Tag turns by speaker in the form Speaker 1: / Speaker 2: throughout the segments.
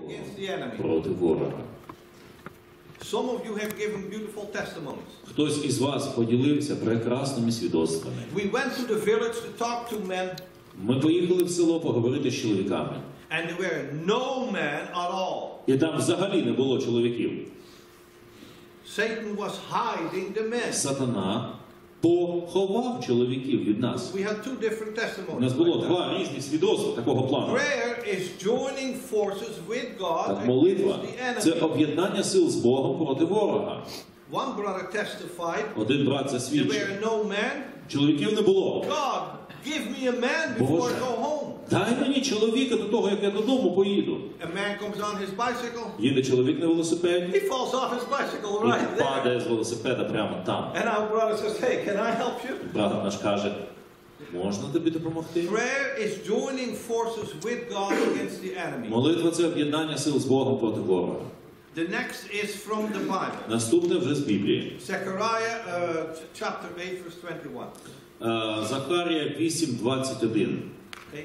Speaker 1: проти ворога.
Speaker 2: Some of you have given beautiful testimonies.
Speaker 1: Хтось із вас поділився прекрасними свідоцтвами.
Speaker 2: We went to the village to talk to men.
Speaker 1: Ми поїхали в село поговорити з чоловіками.
Speaker 2: And there were no men at all.
Speaker 1: І там взагалі не було чоловіків.
Speaker 2: Satan was hiding the men.
Speaker 1: Сатана поховав чоловіків від нас.
Speaker 2: We had two different testimonies.
Speaker 1: У нас було два різні свідоцтва такого плану.
Speaker 2: Prayer is joining forces with God
Speaker 1: Так, молитва
Speaker 2: against the
Speaker 1: – це
Speaker 2: enemy.
Speaker 1: об'єднання сил з Богом проти ворога.
Speaker 2: One brother testified.
Speaker 1: Один брат
Speaker 2: There
Speaker 1: засвідчив.
Speaker 2: were no men.
Speaker 1: Чоловіків не було.
Speaker 2: God, give me a man before I go home.
Speaker 1: Дай мені чоловіка до того, як я додому поїду.
Speaker 2: A man comes on his bicycle.
Speaker 1: Їде чоловік на велосипеді
Speaker 2: He falls off his bicycle
Speaker 1: і
Speaker 2: right there.
Speaker 1: падає з велосипеда прямо там.
Speaker 2: And our brother says, hey, can I help you?
Speaker 1: Брат наш каже, можна тобі допомогти?
Speaker 2: Prayer is joining forces with God against the enemy.
Speaker 1: Молитва – це об'єднання сил з Богом проти ворога.
Speaker 2: The next is from the Bible.
Speaker 1: Наступне вже з Біблії.
Speaker 2: Zechariah chapter 8 verse 21.
Speaker 1: Захарія 8:21.
Speaker 2: Okay.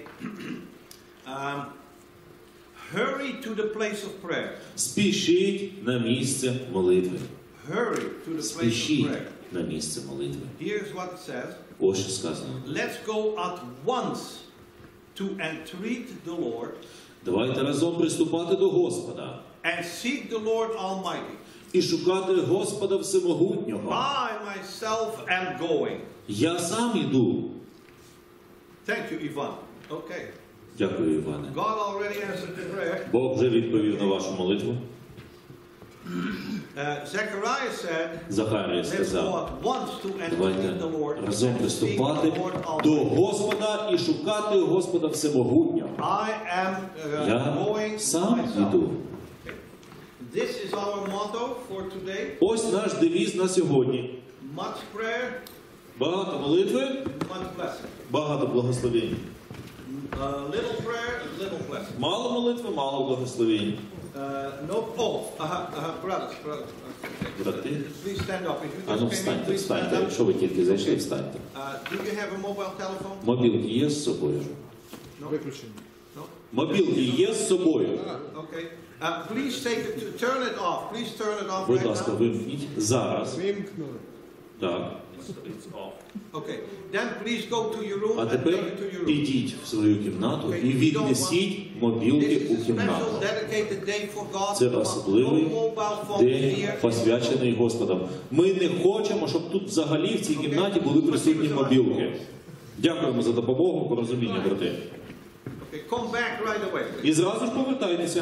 Speaker 2: Hurry to the place of prayer.
Speaker 1: Спішіть на місце молитви.
Speaker 2: Hurry to the place of
Speaker 1: Спішіть
Speaker 2: prayer.
Speaker 1: на місце молитви.
Speaker 2: Here's what it says.
Speaker 1: Ось що сказано.
Speaker 2: Let's go at once to entreat the Lord
Speaker 1: Давайте разом приступати до Господа
Speaker 2: and seek the Lord Almighty.
Speaker 1: і шукати Господа Всемогутнього.
Speaker 2: I myself am going.
Speaker 1: Я сам іду.
Speaker 2: Thank you, Ivan. Okay.
Speaker 1: Дякую, Іване.
Speaker 2: God already answered the prayer.
Speaker 1: Бог вже відповів на вашу молитву.
Speaker 2: Zechariah said,
Speaker 1: Захарія
Speaker 2: let's go
Speaker 1: сказав,
Speaker 2: at once to entreat
Speaker 1: давайте
Speaker 2: the Lord
Speaker 1: разом
Speaker 2: and seek
Speaker 1: приступати
Speaker 2: the Lord
Speaker 1: до
Speaker 2: Almighty.
Speaker 1: Господа і шукати Господа Всемогутнього.
Speaker 2: I am
Speaker 1: Я
Speaker 2: going
Speaker 1: сам
Speaker 2: myself.
Speaker 1: іду.
Speaker 2: This is our motto for today.
Speaker 1: Ось наш девіз на сьогодні.
Speaker 2: Much prayer,
Speaker 1: Багато молитви,
Speaker 2: much blessing.
Speaker 1: багато благословень.
Speaker 2: Little prayer, little blessing.
Speaker 1: Мало молитви, мало благословень.
Speaker 2: Brothers.
Speaker 1: Брати,
Speaker 2: Please stand up. If you
Speaker 1: а ну
Speaker 2: just came in,
Speaker 1: встаньте,
Speaker 2: please stand
Speaker 1: встаньте.
Speaker 2: up.
Speaker 1: Якщо ви тільки зайшли, встаньте.
Speaker 2: Do you have a mobile telephone?
Speaker 1: Мобілки є з собою?
Speaker 2: No. No?
Speaker 1: Мобілки є з собою?
Speaker 2: Okay. Please turn it off. Please turn it off
Speaker 1: Будь
Speaker 2: right
Speaker 1: ласка,
Speaker 2: now.
Speaker 1: вимкніть зараз. Так.
Speaker 2: Okay. Then please go to your room
Speaker 1: А
Speaker 2: and take
Speaker 1: тепер
Speaker 2: it to your room.
Speaker 1: підіть в свою кімнату і віднесіть мобілки
Speaker 2: This is
Speaker 1: у
Speaker 2: a special
Speaker 1: кімнату.
Speaker 2: dedicated day for God.
Speaker 1: Це особливий
Speaker 2: No mobile phones
Speaker 1: день,
Speaker 2: here.
Speaker 1: посвячений Господом. Ми не хочемо, щоб тут взагалі в цій кімнаті були присутні мобілки. Дякуємо за допомогу, порозуміння, брати.
Speaker 2: Okay, come back right away.
Speaker 1: І зразу ж повертайтеся.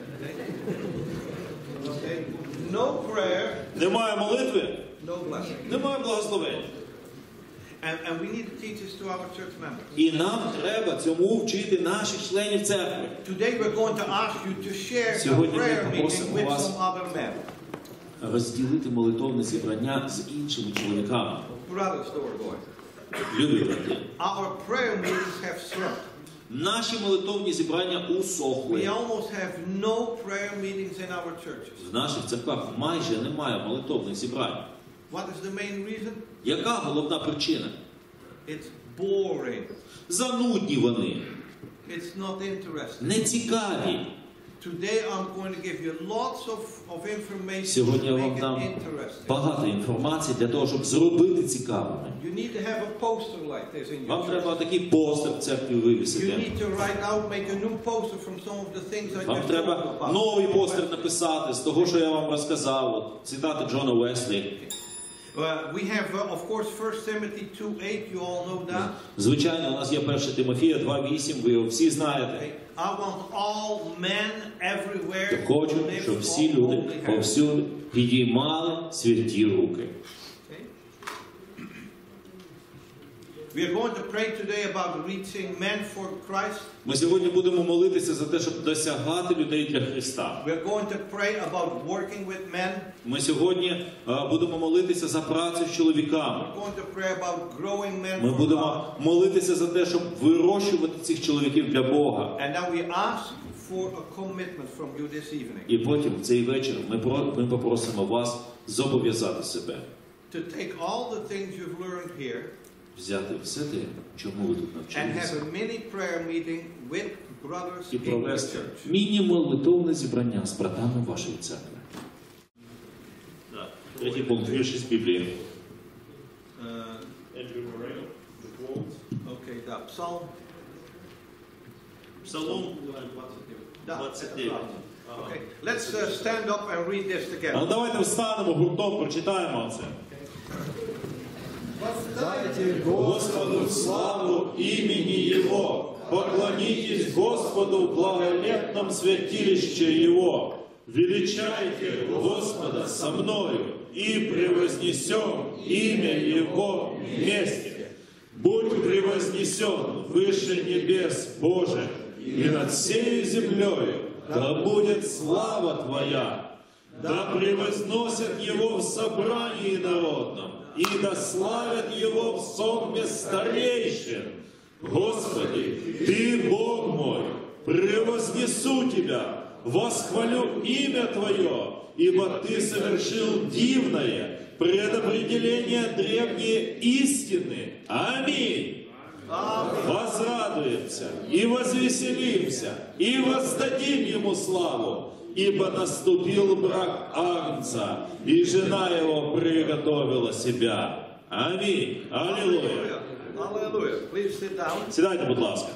Speaker 2: Okay. No prayer,
Speaker 1: Немає молитви,
Speaker 2: no blessing.
Speaker 1: немає благословень.
Speaker 2: And we need to teach this to our church members.
Speaker 1: І нам треба цьому вчити наших членів церкви.
Speaker 2: Today we're going to ask you to share a
Speaker 1: Сьогодні ми
Speaker 2: prayer meeting
Speaker 1: попросимо
Speaker 2: with
Speaker 1: вас
Speaker 2: some other men.
Speaker 1: Розділити молитовне зібрання з іншими чоловіками.
Speaker 2: Brothers, door boy.
Speaker 1: Любі брати,
Speaker 2: Our prayer meetings have shrunk.
Speaker 1: наші молитовні зібрання
Speaker 2: We
Speaker 1: усохли.
Speaker 2: almost have no prayer meetings in our churches.
Speaker 1: В наших церквах майже немає молитовних зібрань.
Speaker 2: What is the main reason?
Speaker 1: Яка головна причина?
Speaker 2: It's boring.
Speaker 1: Занудні вони,
Speaker 2: It's not interesting.
Speaker 1: нецікаві.
Speaker 2: Today I'm going to give you lots of information
Speaker 1: Сьогодні я
Speaker 2: to
Speaker 1: вам
Speaker 2: make it
Speaker 1: дам
Speaker 2: interesting.
Speaker 1: багато інформації для того, щоб зробити цікавими.
Speaker 2: You need to have a poster like this in your
Speaker 1: Вам
Speaker 2: church.
Speaker 1: треба такий постер в церкві
Speaker 2: You
Speaker 1: вивісити.
Speaker 2: need to write out, make a new poster from some of the things I
Speaker 1: Вам
Speaker 2: just
Speaker 1: треба
Speaker 2: talked about.
Speaker 1: новий постер написати з того, що я вам розказав. От, цитати Джона Уеслі.
Speaker 2: We have, of course, 1 Timothy 2:8. You all know that.
Speaker 1: Звичайно, у нас є 1 Тимофія 2:8, ви його всі знаєте.
Speaker 2: Okay. I want all men everywhere
Speaker 1: То хочу,
Speaker 2: to live
Speaker 1: щоб всі
Speaker 2: all
Speaker 1: люди
Speaker 2: holy hands.
Speaker 1: повсюди підіймали святі руки.
Speaker 2: Okay. We are going to pray today about reaching men for Christ.
Speaker 1: Ми сьогодні будемо молитися за те, щоб досягати людей для Христа.
Speaker 2: We are going to pray about working with men.
Speaker 1: Ми сьогодні будемо молитися за працю з чоловіками.
Speaker 2: We're going to pray about growing men
Speaker 1: Ми
Speaker 2: for
Speaker 1: будемо
Speaker 2: God.
Speaker 1: молитися за те, щоб вирощувати цих чоловіків для Бога.
Speaker 2: And now we ask for a commitment from you this evening
Speaker 1: І потім в цей вечір ми попросимо вас зобов'язати себе.
Speaker 2: to take all the things you've learned here,
Speaker 1: взяти все те, чому ви тут
Speaker 2: and have
Speaker 1: навчилися,
Speaker 2: a mini prayer meeting with brothers
Speaker 1: і
Speaker 2: in the
Speaker 1: провести
Speaker 2: church.
Speaker 1: міні-молитовне зібрання з братами вашої церкви. Третій пункт, вірші з Біблії.
Speaker 2: Okay, да, Psalm.
Speaker 3: Псалом
Speaker 2: Да,
Speaker 3: 29.
Speaker 2: Okay, let's stand up and read this
Speaker 1: А
Speaker 2: together.
Speaker 1: ну давайте встанемо гуртом, прочитаємо це.
Speaker 4: Дайте Господу славу имени Его, поклонитесь Господу в благолепном святилище Его. Величайте Господа со мною и превознесем имя Его вместе. Будь превознесен выше небес, Боже, и над всей землею да будет слава Твоя. Да превозносят Его в собрании народном, и да славят Его в сонме старейшин. Господи, Ты, Бог мой, превознесу Тебя, восхвалю имя Твое, ибо Ты совершил дивное, предопределение древние истины. Аминь. Возрадуемся и возвеселимся, и воздадим Ему славу, ибо наступил брак Агнца, и жена его приготовила себя. Аминь. Аллилуйя.
Speaker 2: Hallelujah. Please sit down.
Speaker 1: Сідайте, будь ласка.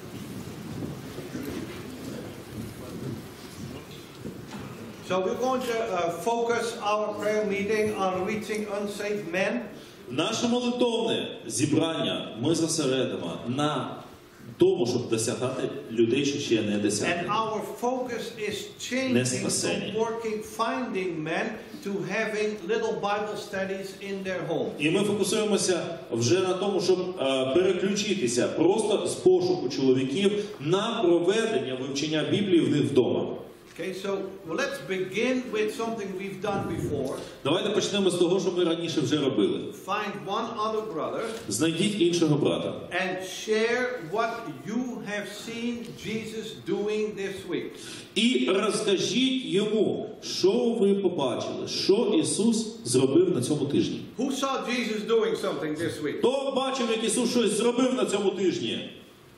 Speaker 2: So we're going to focus our prayer meeting on reaching unsaved men.
Speaker 1: Наше молитовне зібрання ми зосередимо на тому, щоб досягати людей, що ще не
Speaker 2: And
Speaker 1: досягли.
Speaker 2: our focus is changing from finding men to having little Bible studies in their home.
Speaker 1: І ми фокусуємося вже на тому, щоб переключитися просто з пошуку чоловіків на проведення вивчення Біблії в них вдома.
Speaker 2: Okay, so let's begin with something we've done before.
Speaker 1: Давайте почнемо з того, що ми раніше вже робили.
Speaker 2: Find one other brother
Speaker 1: Знайдіть іншого брата.
Speaker 2: and share what you have seen Jesus doing this week.
Speaker 1: І розкажіть йому, що ви побачили, що Ісус зробив на цьому тижні.
Speaker 2: Who saw Jesus doing something this week?
Speaker 1: Хто бачив, як Ісус щось зробив на цьому тижні?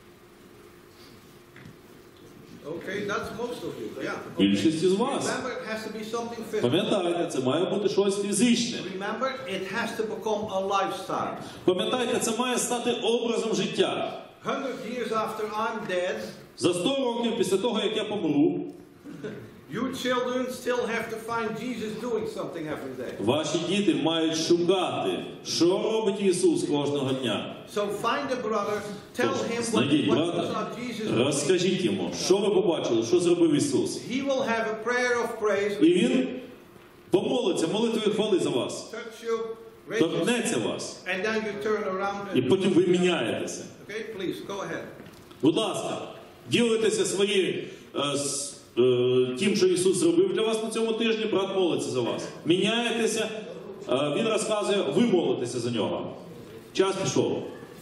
Speaker 2: Okay, that's most of you. Yeah.
Speaker 1: Більшість із вас.
Speaker 2: Remember, it has to be something physical.
Speaker 1: Пам'ятайте, це має бути щось фізичне.
Speaker 2: Remember, it has to become a lifestyle.
Speaker 1: Пам'ятайте, це має стати образом життя.
Speaker 2: 100 years after I'm dead,
Speaker 1: За 100 років після того, як я помру,
Speaker 2: your children still have to find Jesus doing something every day.
Speaker 1: ваші діти мають шукати, що робить Ісус кожного дня.
Speaker 2: So find a brother, tell him what
Speaker 1: Знайдіть
Speaker 2: you
Speaker 1: брата,
Speaker 2: saw Jesus doing.
Speaker 1: розкажіть йому, що ви побачили, що зробив Ісус.
Speaker 2: He will have a prayer of praise,
Speaker 1: І Він помолиться, молитвою хвали за вас.
Speaker 2: touch you, raise you,
Speaker 1: Торкнеться вас.
Speaker 2: and then you turn around
Speaker 1: І
Speaker 2: and
Speaker 1: потім ви міняєтеся.
Speaker 2: okay, please go ahead.
Speaker 1: Будь ласка, ділитеся з тим, що Ісус зробив для вас на цьому тижні, брат молиться за вас. Міняєтеся, він розказує, ви молитеся за нього. Час пішов.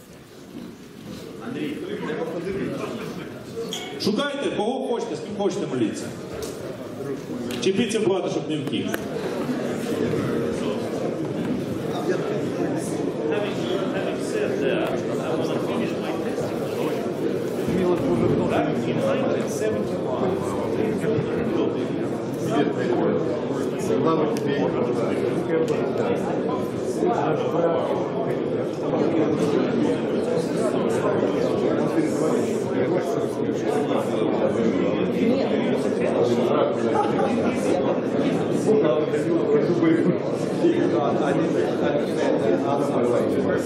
Speaker 1: Шукайте, кого хочете, з ким хочете молитися. Чіпіться брата, щоб не втік.
Speaker 3: Having said that, I want to finish my testimony. Back in 1971,
Speaker 2: I didn't understand that other way. Very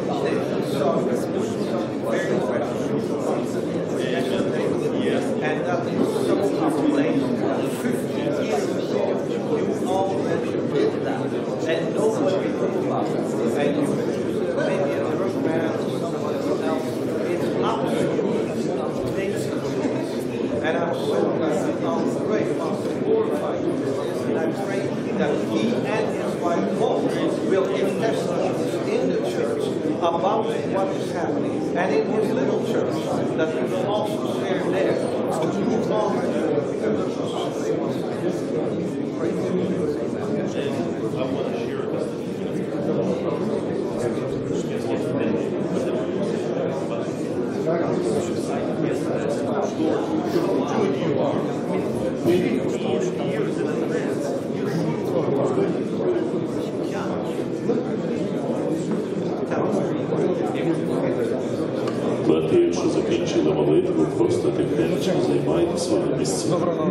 Speaker 2: special. And that is so complaint. 50 years ago, you already did that. And nobody knew about it. And you maybe a drug man or somebody else. It's absolutely amazing. And I'm so glad that I'm great. I'm glorified in this. And I pray that he and his wife both will give testimonies in the church about what is happening. And in his little church, that we will also share there. So you already
Speaker 3: I want to share a testimony.
Speaker 1: Брати, якщо закінчили молитву, просто тихенько займайте свої місця.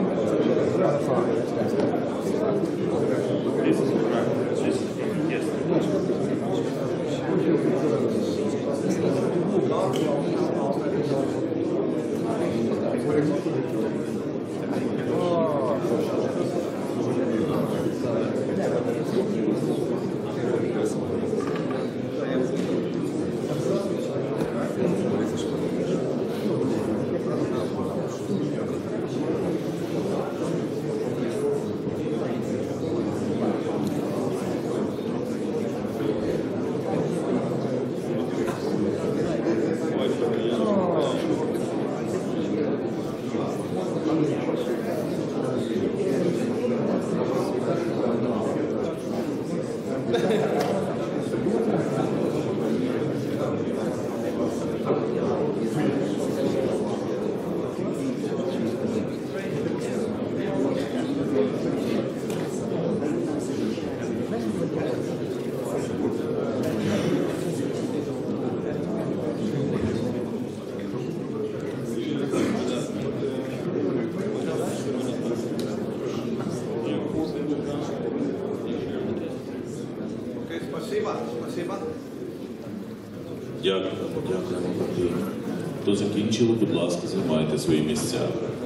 Speaker 1: Дякуємо, брати. Хто закінчили, будь ласка, займайте свої місця.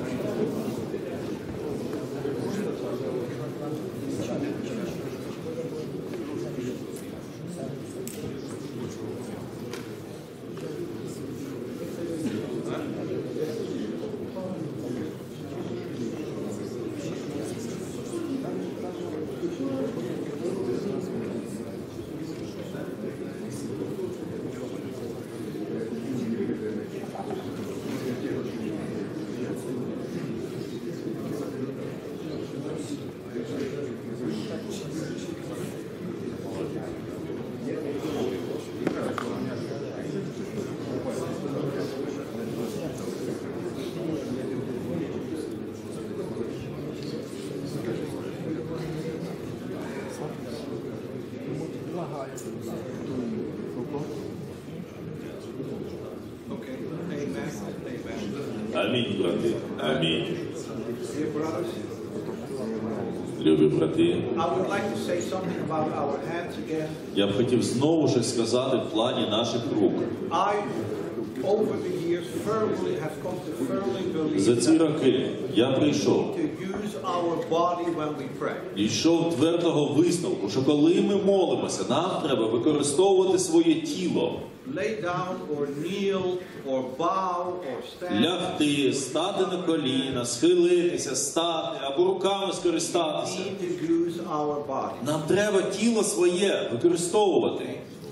Speaker 1: Амінь, брати. Амінь. Любі брати,
Speaker 2: I would like to say something about our hands again.
Speaker 1: я б хотів знову ж сказати в плані наших рук.
Speaker 2: I, over the years, firmly have come to firmly
Speaker 1: За
Speaker 2: believe
Speaker 1: ці роки я прийшов
Speaker 2: to use our body when we pray.
Speaker 1: Йшов твердого висновку, що коли ми молимося, нам треба використовувати своє тіло.
Speaker 2: Lay down or kneel or bow or stand.
Speaker 1: Лягти, стати на коліна, схилитися, стати або руками скористатися.
Speaker 2: We need to use our body.
Speaker 1: Нам треба тіло своє використовувати.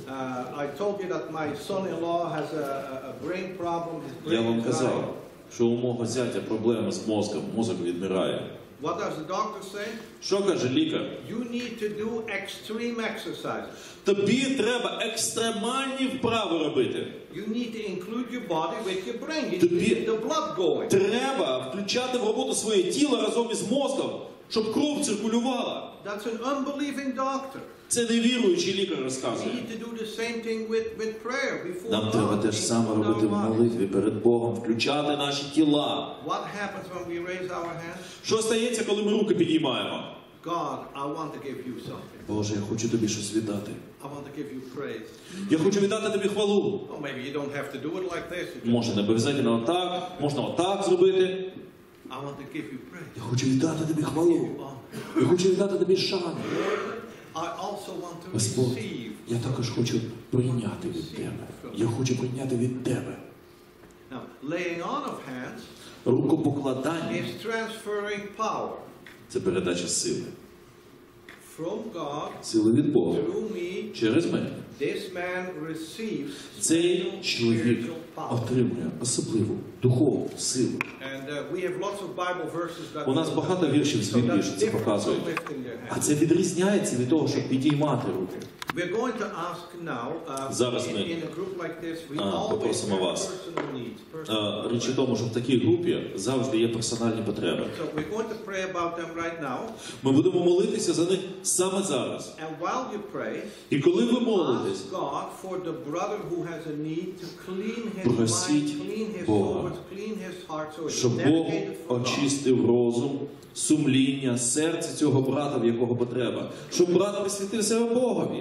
Speaker 2: I told you that my son-in-law has a brain problem. His
Speaker 1: Я
Speaker 2: brain
Speaker 1: вам
Speaker 2: is
Speaker 1: казав,
Speaker 2: dying.
Speaker 1: що у мого зятя проблеми з мозком, мозок відмирає.
Speaker 2: What does the doctor say?
Speaker 1: Що каже лікар?
Speaker 2: You need to do extreme exercises.
Speaker 1: Тобі треба екстремальні вправи робити.
Speaker 2: You need to include your body with your brain. You
Speaker 1: To
Speaker 2: need
Speaker 1: be-
Speaker 2: the blood going.
Speaker 1: Треба включати в роботу своє тіло разом із мозком, щоб кров циркулювала.
Speaker 2: That's an unbelieving doctor.
Speaker 1: Це невіруючий лікар
Speaker 2: We
Speaker 1: розказує.
Speaker 2: need to do the same thing with prayer before
Speaker 1: Нам треба
Speaker 2: God.
Speaker 1: те ж саме робити в молитві перед Богом, включати наші тіла.
Speaker 2: What happens when we raise our hands?
Speaker 1: Що стається, коли ми руки підіймаємо?
Speaker 2: God, I want to give you something.
Speaker 1: Боже, я хочу тобі щось віддати.
Speaker 2: I want to give you praise.
Speaker 1: Я хочу віддати тобі хвалу.
Speaker 2: Oh, maybe you don't have to do it like this. You
Speaker 1: Може, не обов'язково отак, можна отак зробити.
Speaker 2: I want to give you praise.
Speaker 1: Я хочу віддати тобі хвалу. Я хочу віддати тобі шану.
Speaker 2: I also want to
Speaker 1: Господь,
Speaker 2: receive.
Speaker 1: я також хочу прийняти від тебе. Я хочу прийняти від тебе.
Speaker 2: Now, laying on of hands
Speaker 1: Рукопокладання
Speaker 2: is transferring power
Speaker 1: – це передача сили.
Speaker 2: from God
Speaker 1: Сили від Бога.
Speaker 2: through me.
Speaker 1: Через мене.
Speaker 2: This man receives
Speaker 1: Цей чоловік
Speaker 2: spiritual power.
Speaker 1: отримує особливу духовну силу.
Speaker 2: And we have lots of Bible verses that
Speaker 1: У нас багато віршів з
Speaker 2: so
Speaker 1: Біблії,
Speaker 2: that's
Speaker 1: що це
Speaker 2: different
Speaker 1: показує.
Speaker 2: from lifting your
Speaker 1: А
Speaker 2: hands.
Speaker 1: це відрізняється від того, щоб підіймати руки.
Speaker 2: We're going to ask now,
Speaker 1: Зараз ми,
Speaker 2: in a group like this, we always
Speaker 1: попросимо
Speaker 2: have
Speaker 1: вас.
Speaker 2: personal needs. Personal
Speaker 1: Річ у тому, що в такій групі завжди є персональні потреби.
Speaker 2: So we're going to pray about them right now.
Speaker 1: Ми будемо молитися за них саме зараз.
Speaker 2: And while you pray,
Speaker 1: І коли ви молитесь,
Speaker 2: ask God for the brother who has a need to clean his mind,
Speaker 1: Просіть
Speaker 2: clean his
Speaker 1: Бога,
Speaker 2: soul, clean his heart, so he's
Speaker 1: щоб Бог
Speaker 2: dedicated for God.
Speaker 1: очистив розум, сумління, серце цього брата, в якого потреба. Щоб брат присвятив себе Богові.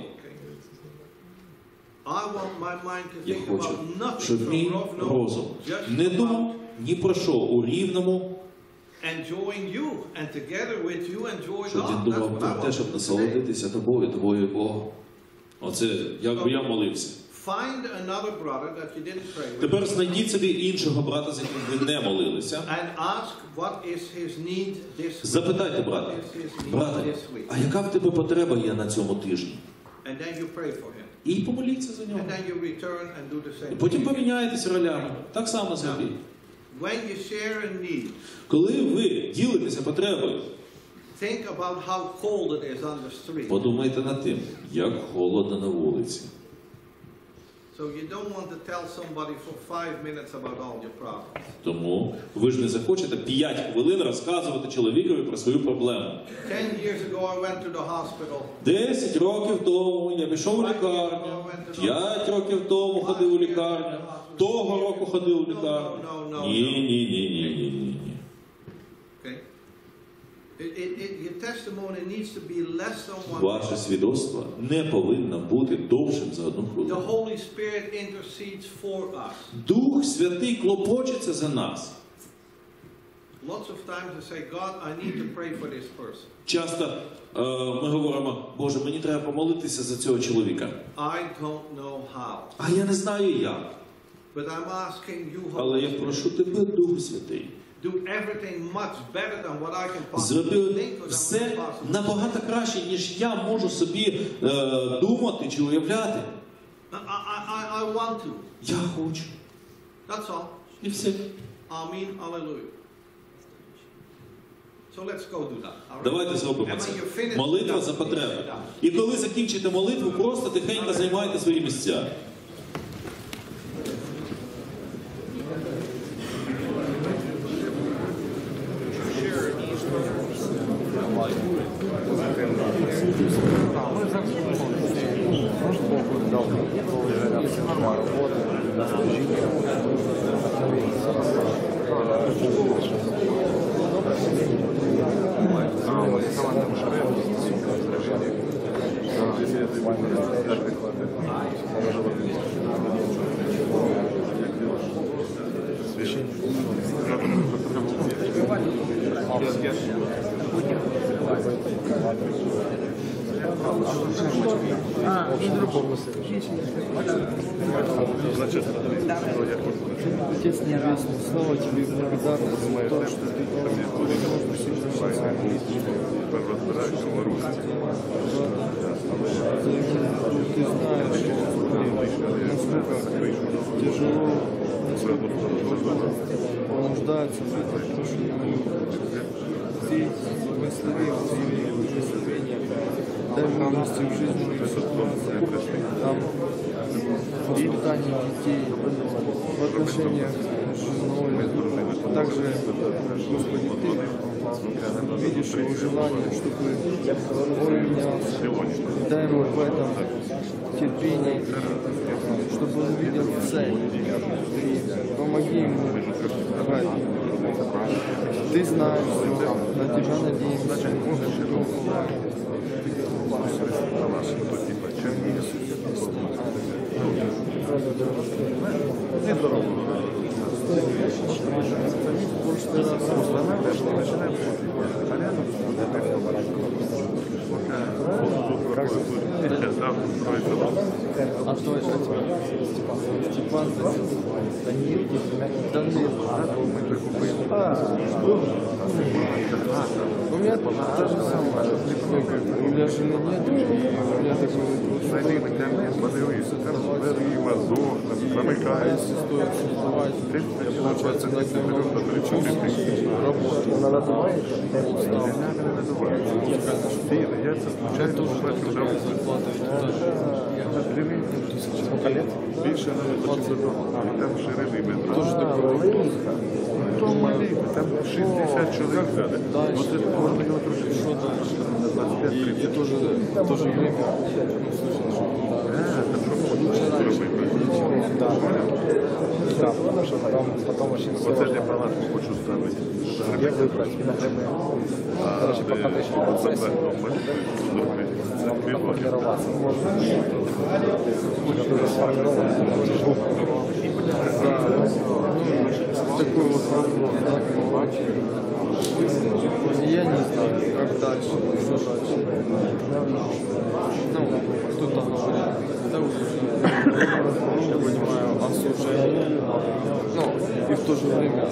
Speaker 2: I want my mind to
Speaker 1: Я
Speaker 2: think
Speaker 1: хочу,
Speaker 2: about nothing
Speaker 1: щоб
Speaker 2: from
Speaker 1: мій
Speaker 2: Rovno,
Speaker 1: розум
Speaker 2: just
Speaker 1: не
Speaker 2: about
Speaker 1: думав ні про що у Рівному,
Speaker 2: enjoying you, and together with you enjoy
Speaker 1: щоб він
Speaker 2: God. That's
Speaker 1: думав
Speaker 2: what
Speaker 1: про
Speaker 2: I
Speaker 1: те,
Speaker 2: want
Speaker 1: щоб
Speaker 2: to say.
Speaker 1: насолодитися тобою, твоєю і Богом. Оце як би я молився.
Speaker 2: Find another brother that you didn't pray with
Speaker 1: Тепер знайдіть собі іншого брата, з яким ви не молилися.
Speaker 2: and ask what is his need this week.
Speaker 1: Запитайте брата,
Speaker 2: What is his need
Speaker 1: брате,
Speaker 2: this week?
Speaker 1: а яка в тебе потреба є на цьому тижні?
Speaker 2: And then you pray for him.
Speaker 1: І помоліться за нього.
Speaker 2: And then you return and do the
Speaker 1: І
Speaker 2: same.
Speaker 1: потім поміняєтесь ролями. Так само зробіть.
Speaker 2: When you share a need,
Speaker 1: Коли ви ділитеся потребою,
Speaker 2: think about how cold it is on the street.
Speaker 1: подумайте над тим, як холодно на вулиці.
Speaker 2: So you don't want to tell somebody for 5 minutes about all your problems.
Speaker 1: Тому ви ж не захочете 5 хвилин розказувати чоловікові про свою проблему.
Speaker 2: 10 years ago I went to the hospital.
Speaker 1: 10 років тому я пішов у лікарню, 5 років тому ходив у лікарню, того року ходив у лікарню. Ні.
Speaker 2: Okay? Your testimony needs to be less than 1
Speaker 1: Ваше
Speaker 2: minute.
Speaker 1: свідоцтво не повинно бути довшим за 1
Speaker 2: The
Speaker 1: хвилину.
Speaker 2: Holy Spirit intercedes for us.
Speaker 1: Дух Святий клопочеться за нас.
Speaker 2: Lots of times I say, God, I need to pray for this person.
Speaker 1: Часто ми говоримо, Боже, мені треба помолитися за цього чоловіка.
Speaker 2: I don't know how.
Speaker 1: А я не знаю як.
Speaker 2: But I'm asking you,
Speaker 1: Але я
Speaker 2: Holy Spirit,
Speaker 1: прошу тебе, Дух Святий,
Speaker 2: do everything much better than what I can possibly
Speaker 1: зроби
Speaker 2: think or than
Speaker 1: все
Speaker 2: what's possible.
Speaker 1: набагато краще, ніж я можу собі думати чи уявляти.
Speaker 2: I want to.
Speaker 1: Я хочу.
Speaker 2: That's all.
Speaker 1: І все.
Speaker 2: Amen. Hallelujah. So let's go do that. All right?
Speaker 1: Давайте зробимо
Speaker 2: And
Speaker 1: це.
Speaker 2: when you finish
Speaker 1: Молитва
Speaker 2: that,
Speaker 1: за потреби.
Speaker 2: yeah.
Speaker 1: І коли закінчите молитву, просто тихенько займайте свої місця.
Speaker 5: Отец Небесный, слава Тебе и благодарность за то, что Ты дал нам возможность сейчас Ты знаешь, насколько тяжело, насколько он нуждается в этом, потому что Ты благослови Тебе благословение, дай мудрости в жизни, там в воспитании детей, в отношениях с женой, также, Господи, Ты видишь его желание, чтобы он менялся, дай ему в этом терпение, чтобы он видел цель, и помоги ему, Ты знаешь, на Тебя надеемся, А твой Степан, Данил. нет, то же самое. У меня жены нет, и у меня такой
Speaker 6: Зайди в інтернет, подивися, там двері, вазок, замикається.
Speaker 5: если стоит создавать,
Speaker 6: Ти
Speaker 5: получается,
Speaker 6: получається,
Speaker 5: так
Speaker 6: не береш, причому
Speaker 5: работу.
Speaker 6: я це случайно побачив вже більше не хочу додому. І там ширини метро.
Speaker 5: Тоже такой
Speaker 6: То маленько, там 60 чоловік сяде. Оце можна його трошки
Speaker 5: что дальше. И
Speaker 6: 25-30.
Speaker 5: тоже в то же время, ну, слушай, что
Speaker 6: Там що можна зробити?
Speaker 7: Да, потому что потом очень
Speaker 6: Оце ж я палатку хочу ставити.
Speaker 7: где выбрать. Короче, пока ты еще в процессе,
Speaker 6: Це крило.
Speaker 7: формироваться можно. Это уже сформировано.
Speaker 5: такой вот вопрос, да, я не знаю, как дальше, что дальше. Ну, кто-то говорит, да уже, я понимаю, осуждение, ну, и в то же время,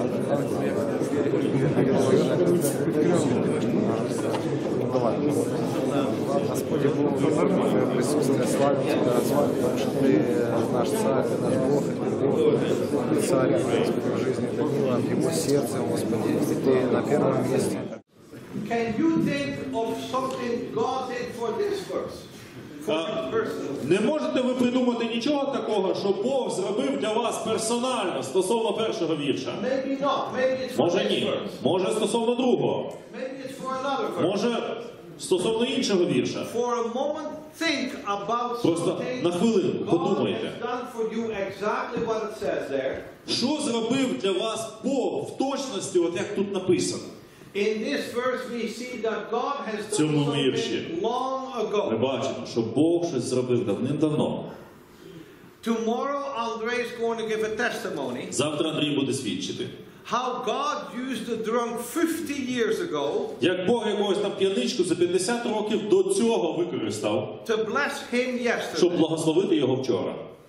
Speaker 7: Давай. Господи, Твое присутствие, славим Тебя, Господи, потому что Ты наш Царь, Ты наш Бог, Ты Царь, Господи, в жизни Данила, в его сердце, Господи, и Ты на первом месте.
Speaker 2: Can you think of something God did for this verse? For
Speaker 1: А,
Speaker 2: this person?
Speaker 1: Не можете ви придумати нічого такого, що Бог зробив для вас персонально стосовно першого вірша?
Speaker 2: Maybe not. Maybe it's for
Speaker 1: Може
Speaker 2: this
Speaker 1: ні.
Speaker 2: verse.
Speaker 1: Може стосовно другого.
Speaker 2: Maybe it's for another verse.
Speaker 1: Може стосовно іншого вірша.
Speaker 2: For a moment, think about
Speaker 1: Просто
Speaker 2: something
Speaker 1: на хвилинку
Speaker 2: God
Speaker 1: подумайте.
Speaker 2: has done for you exactly what it says there.
Speaker 1: Що зробив для вас Бог в точності, от як тут написано?
Speaker 2: In this verse, we see that God has done
Speaker 1: цьому
Speaker 2: something
Speaker 1: вірші
Speaker 2: long
Speaker 1: Ми
Speaker 2: ago.
Speaker 1: бачимо, що Бог щось зробив давним-давно.
Speaker 2: Tomorrow, Andre is going to give a testimony
Speaker 1: Завтра Андрій буде свідчити.
Speaker 2: how God used the drunk 50 years ago
Speaker 1: Як Бог якогось там п'яничку за 50 років до цього використав,
Speaker 2: to bless him
Speaker 1: щоб
Speaker 2: yesterday.
Speaker 1: благословити його вчора.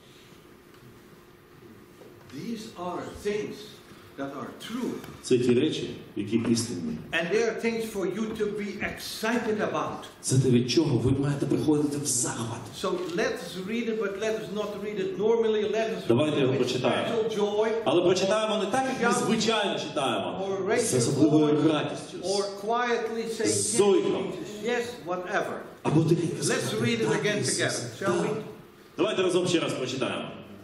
Speaker 2: These are things that are true.
Speaker 1: Це ті речі, які істинні.
Speaker 2: And they are things for you to be excited about.
Speaker 1: Це те, від чого ви маєте приходити в захват.
Speaker 2: So let's read it, but let us not read it normally. Let us
Speaker 1: Давайте
Speaker 2: read
Speaker 1: його
Speaker 2: it with
Speaker 1: прочитаємо.
Speaker 2: special joy,
Speaker 1: Але прочитаємо не так, як ми звичайно читаємо,
Speaker 2: or raise
Speaker 1: з
Speaker 2: your
Speaker 1: особливою
Speaker 2: voice,
Speaker 1: радістю.
Speaker 2: or quietly say yes,
Speaker 1: Зойком.
Speaker 2: Jesus, yes, whatever.
Speaker 1: Або тихенько
Speaker 2: Let's
Speaker 1: сказати,
Speaker 2: read it
Speaker 1: «Так,
Speaker 2: again
Speaker 1: Ісусе,
Speaker 2: together, shall we?
Speaker 1: так». Давайте разом ще раз прочитаємо.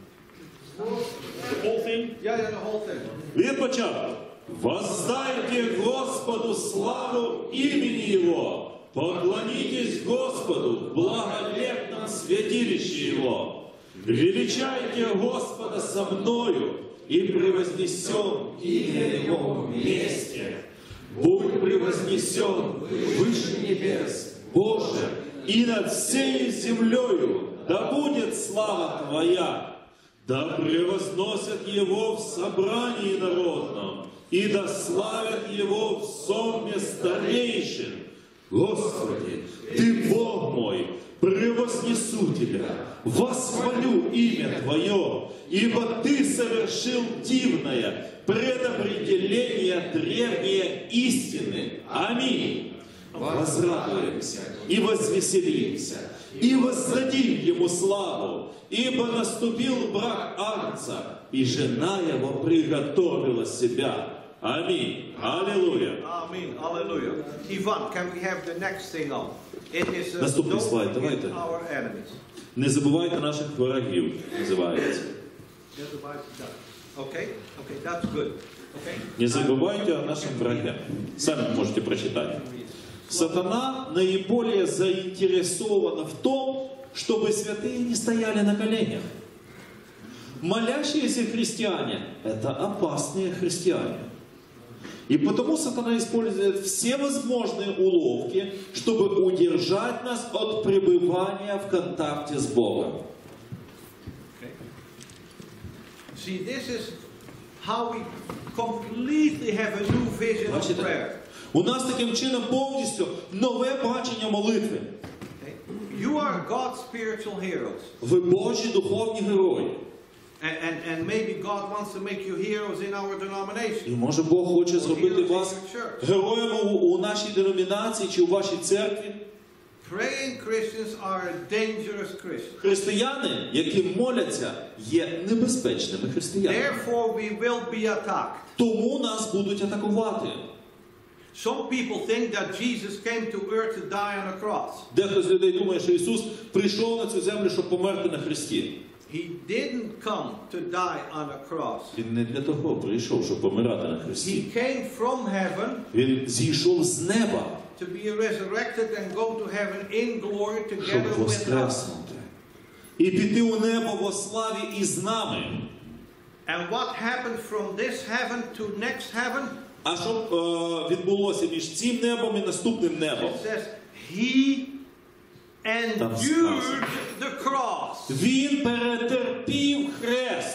Speaker 2: Yeah, the whole thing.
Speaker 1: Від початку. Воздайте Господу славу имени Его, поклонитесь Господу в благолепном святилище Его. Величайте Господа со мною и превознесем имя Его вместе. Будь превознесен выше небес, Боже, и над всей землею да будет слава Твоя. Да превозносят Его в собрании народном, и да славят Его в сонме старейшин. Господи, Ты Бог мой, превознесу Тебя, восхвалю имя Твое, ибо Ты совершил дивное предопределение древней истины. Аминь. Возрадуемся и возвеселимся, и воздадим Ему славу, ибо наступил брак Агнца, и жена его приготовила себя. Аминь. Аллилуйя.
Speaker 2: Amen. Hallelujah. Ivan, can we have the next thing on? It is
Speaker 1: Наступний
Speaker 2: don't
Speaker 1: слайд,
Speaker 2: forget
Speaker 1: давайте.
Speaker 2: our enemies.
Speaker 1: Не забувайте наших ворогів, називається.
Speaker 2: Get the Bible done. Okay? Okay, that's good. Okay?
Speaker 1: Не забывайте о нашем враге. Сами можете прочитать. Сатана наиболее заинтересован в том, чтобы святые не стояли на коленях. Молящиеся христиане – это опасные христиане. И потому сатана использует все возможные уловки, чтобы удержать нас от пребывания в контакте с Богом.
Speaker 2: Okay. See, this is how we completely have a new vision of
Speaker 1: Бачите?
Speaker 2: prayer.
Speaker 1: У нас таким чином повністю нове бачення молитви.
Speaker 2: Okay? You are God's spiritual heroes.
Speaker 1: Ви Божі духовні герої.
Speaker 2: And maybe God wants to make you heroes in our
Speaker 1: І
Speaker 2: denomination.
Speaker 1: може Бог хоче зробити вас героями у нашій деномінації чи у вашій церкві.
Speaker 2: Praying Christians are dangerous Christians.
Speaker 1: Християни, які моляться, є небезпечними християнами.
Speaker 2: Therefore we will be attacked.
Speaker 1: Тому нас будуть атакувати.
Speaker 2: Some people think that Jesus came to earth to die on a cross.
Speaker 1: Дехто з людей думає, що Ісус прийшов на цю землю, щоб померти на хресті.
Speaker 2: He didn't come to die on a cross.
Speaker 1: Він не для того прийшов, щоб помирати на
Speaker 2: He
Speaker 1: хресті.
Speaker 2: came from heaven
Speaker 1: Він зійшов з неба,
Speaker 2: to be resurrected and go to heaven in glory
Speaker 1: щоб
Speaker 2: together with us.
Speaker 1: воскреснути. І піти у небо во славі із нами.
Speaker 2: And what happened from this heaven to next heaven?
Speaker 1: А що відбулося між цим небом і наступним небом?
Speaker 2: It says, He endured the cross.
Speaker 1: Він перетерпів хрест.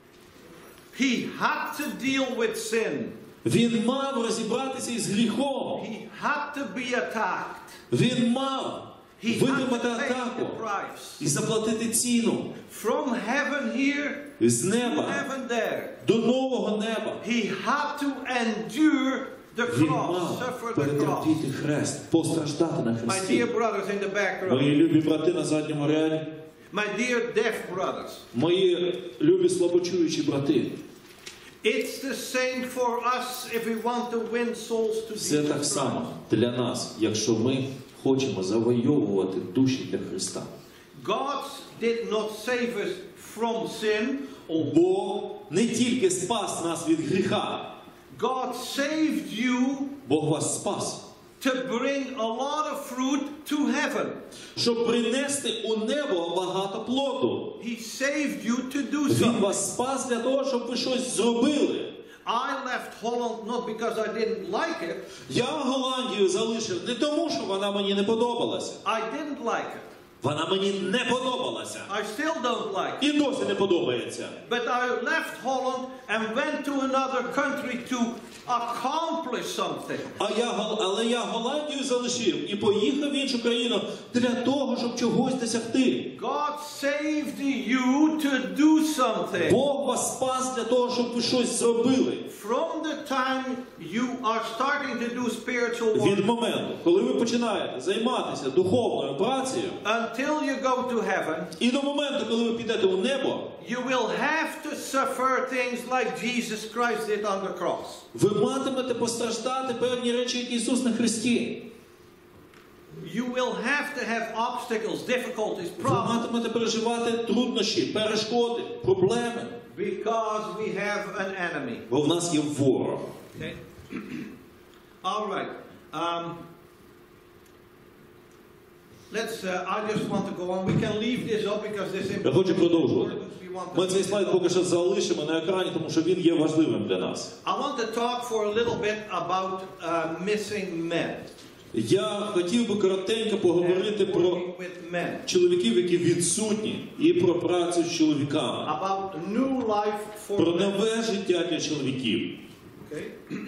Speaker 2: He had to deal with sin.
Speaker 1: Він мав розібратися із гріхом.
Speaker 2: He had to be attacked.
Speaker 1: Він мав
Speaker 2: He had
Speaker 1: витримати
Speaker 2: to pay
Speaker 1: атаку
Speaker 2: the price.
Speaker 1: і заплатити ціну.
Speaker 2: From heaven here
Speaker 1: З
Speaker 2: to
Speaker 1: неба
Speaker 2: heaven there.
Speaker 1: до нового неба.
Speaker 2: He had to endure the
Speaker 1: Він
Speaker 2: cross,
Speaker 1: мав
Speaker 2: suffer the cross.
Speaker 1: перетерпіти хрест, постраждати на
Speaker 2: My
Speaker 1: хресті.
Speaker 2: dear brothers in the back row.
Speaker 1: Мої любі брати на задньому ряді,
Speaker 2: My dear deaf brothers.
Speaker 1: мої любі слабочуючі брати,
Speaker 2: It's the same for us if we want to win souls to
Speaker 1: все
Speaker 2: Jesus
Speaker 1: так само
Speaker 2: Christ.
Speaker 1: для нас, якщо ми хочемо завойовувати душі для Христа.
Speaker 2: God did not save us from sin.
Speaker 1: Бог не тільки спас нас від гріха,
Speaker 2: God saved you
Speaker 1: Бог вас спас,
Speaker 2: to bring a lot of fruit to heaven.
Speaker 1: щоб принести у небо багато плоду.
Speaker 2: He saved you to do
Speaker 1: Він
Speaker 2: something.
Speaker 1: вас спас для того, щоб ви щось зробили.
Speaker 2: I left Holland not because I didn't like it.
Speaker 1: Я Голландію залишив не тому, що вона мені не подобалася.
Speaker 2: I didn't like it.
Speaker 1: Вона мені не подобалася.
Speaker 2: I still don't like it.
Speaker 1: І досі не подобається.
Speaker 2: But I left Holland and went to another country to accomplish something.
Speaker 1: Але я Голландію залишив і поїхав в іншу країну для того, щоб чогось досягти.
Speaker 2: God saved you to do something.
Speaker 1: Бог вас спас для того, щоб ви щось зробили.
Speaker 2: From the time you are starting to do spiritual work
Speaker 1: Від моменту, коли ви починаєте займатися духовною працею,
Speaker 2: until you go to heaven,
Speaker 1: і до моменту, коли ви підете у небо,
Speaker 2: you will have to suffer things like Jesus Christ did on the cross.
Speaker 1: ви матимете постраждати певні речі, як Ісус на хресті.
Speaker 2: You will have to have obstacles, difficulties,
Speaker 1: Ви
Speaker 2: problems,
Speaker 1: матимете переживати труднощі, перешкоди, проблеми.
Speaker 2: because we have an enemy.
Speaker 1: Бо в нас є ворог.
Speaker 2: Okay? All right. I just want to go on. We can leave this up because this is
Speaker 1: Я хочу продовжувати.
Speaker 2: We want
Speaker 1: Ми
Speaker 2: to
Speaker 1: цей слайд поки що залишимо на екрані, тому що він є важливим для нас.
Speaker 2: I want to talk for a little bit about missing men.
Speaker 1: Я хотів би коротенько поговорити
Speaker 2: and
Speaker 1: про
Speaker 2: working with men.
Speaker 1: чоловіків, які відсутні, і про працю з чоловіками.
Speaker 2: About new life for
Speaker 1: Про
Speaker 2: men.
Speaker 1: нове життя для чоловіків.
Speaker 2: Okay.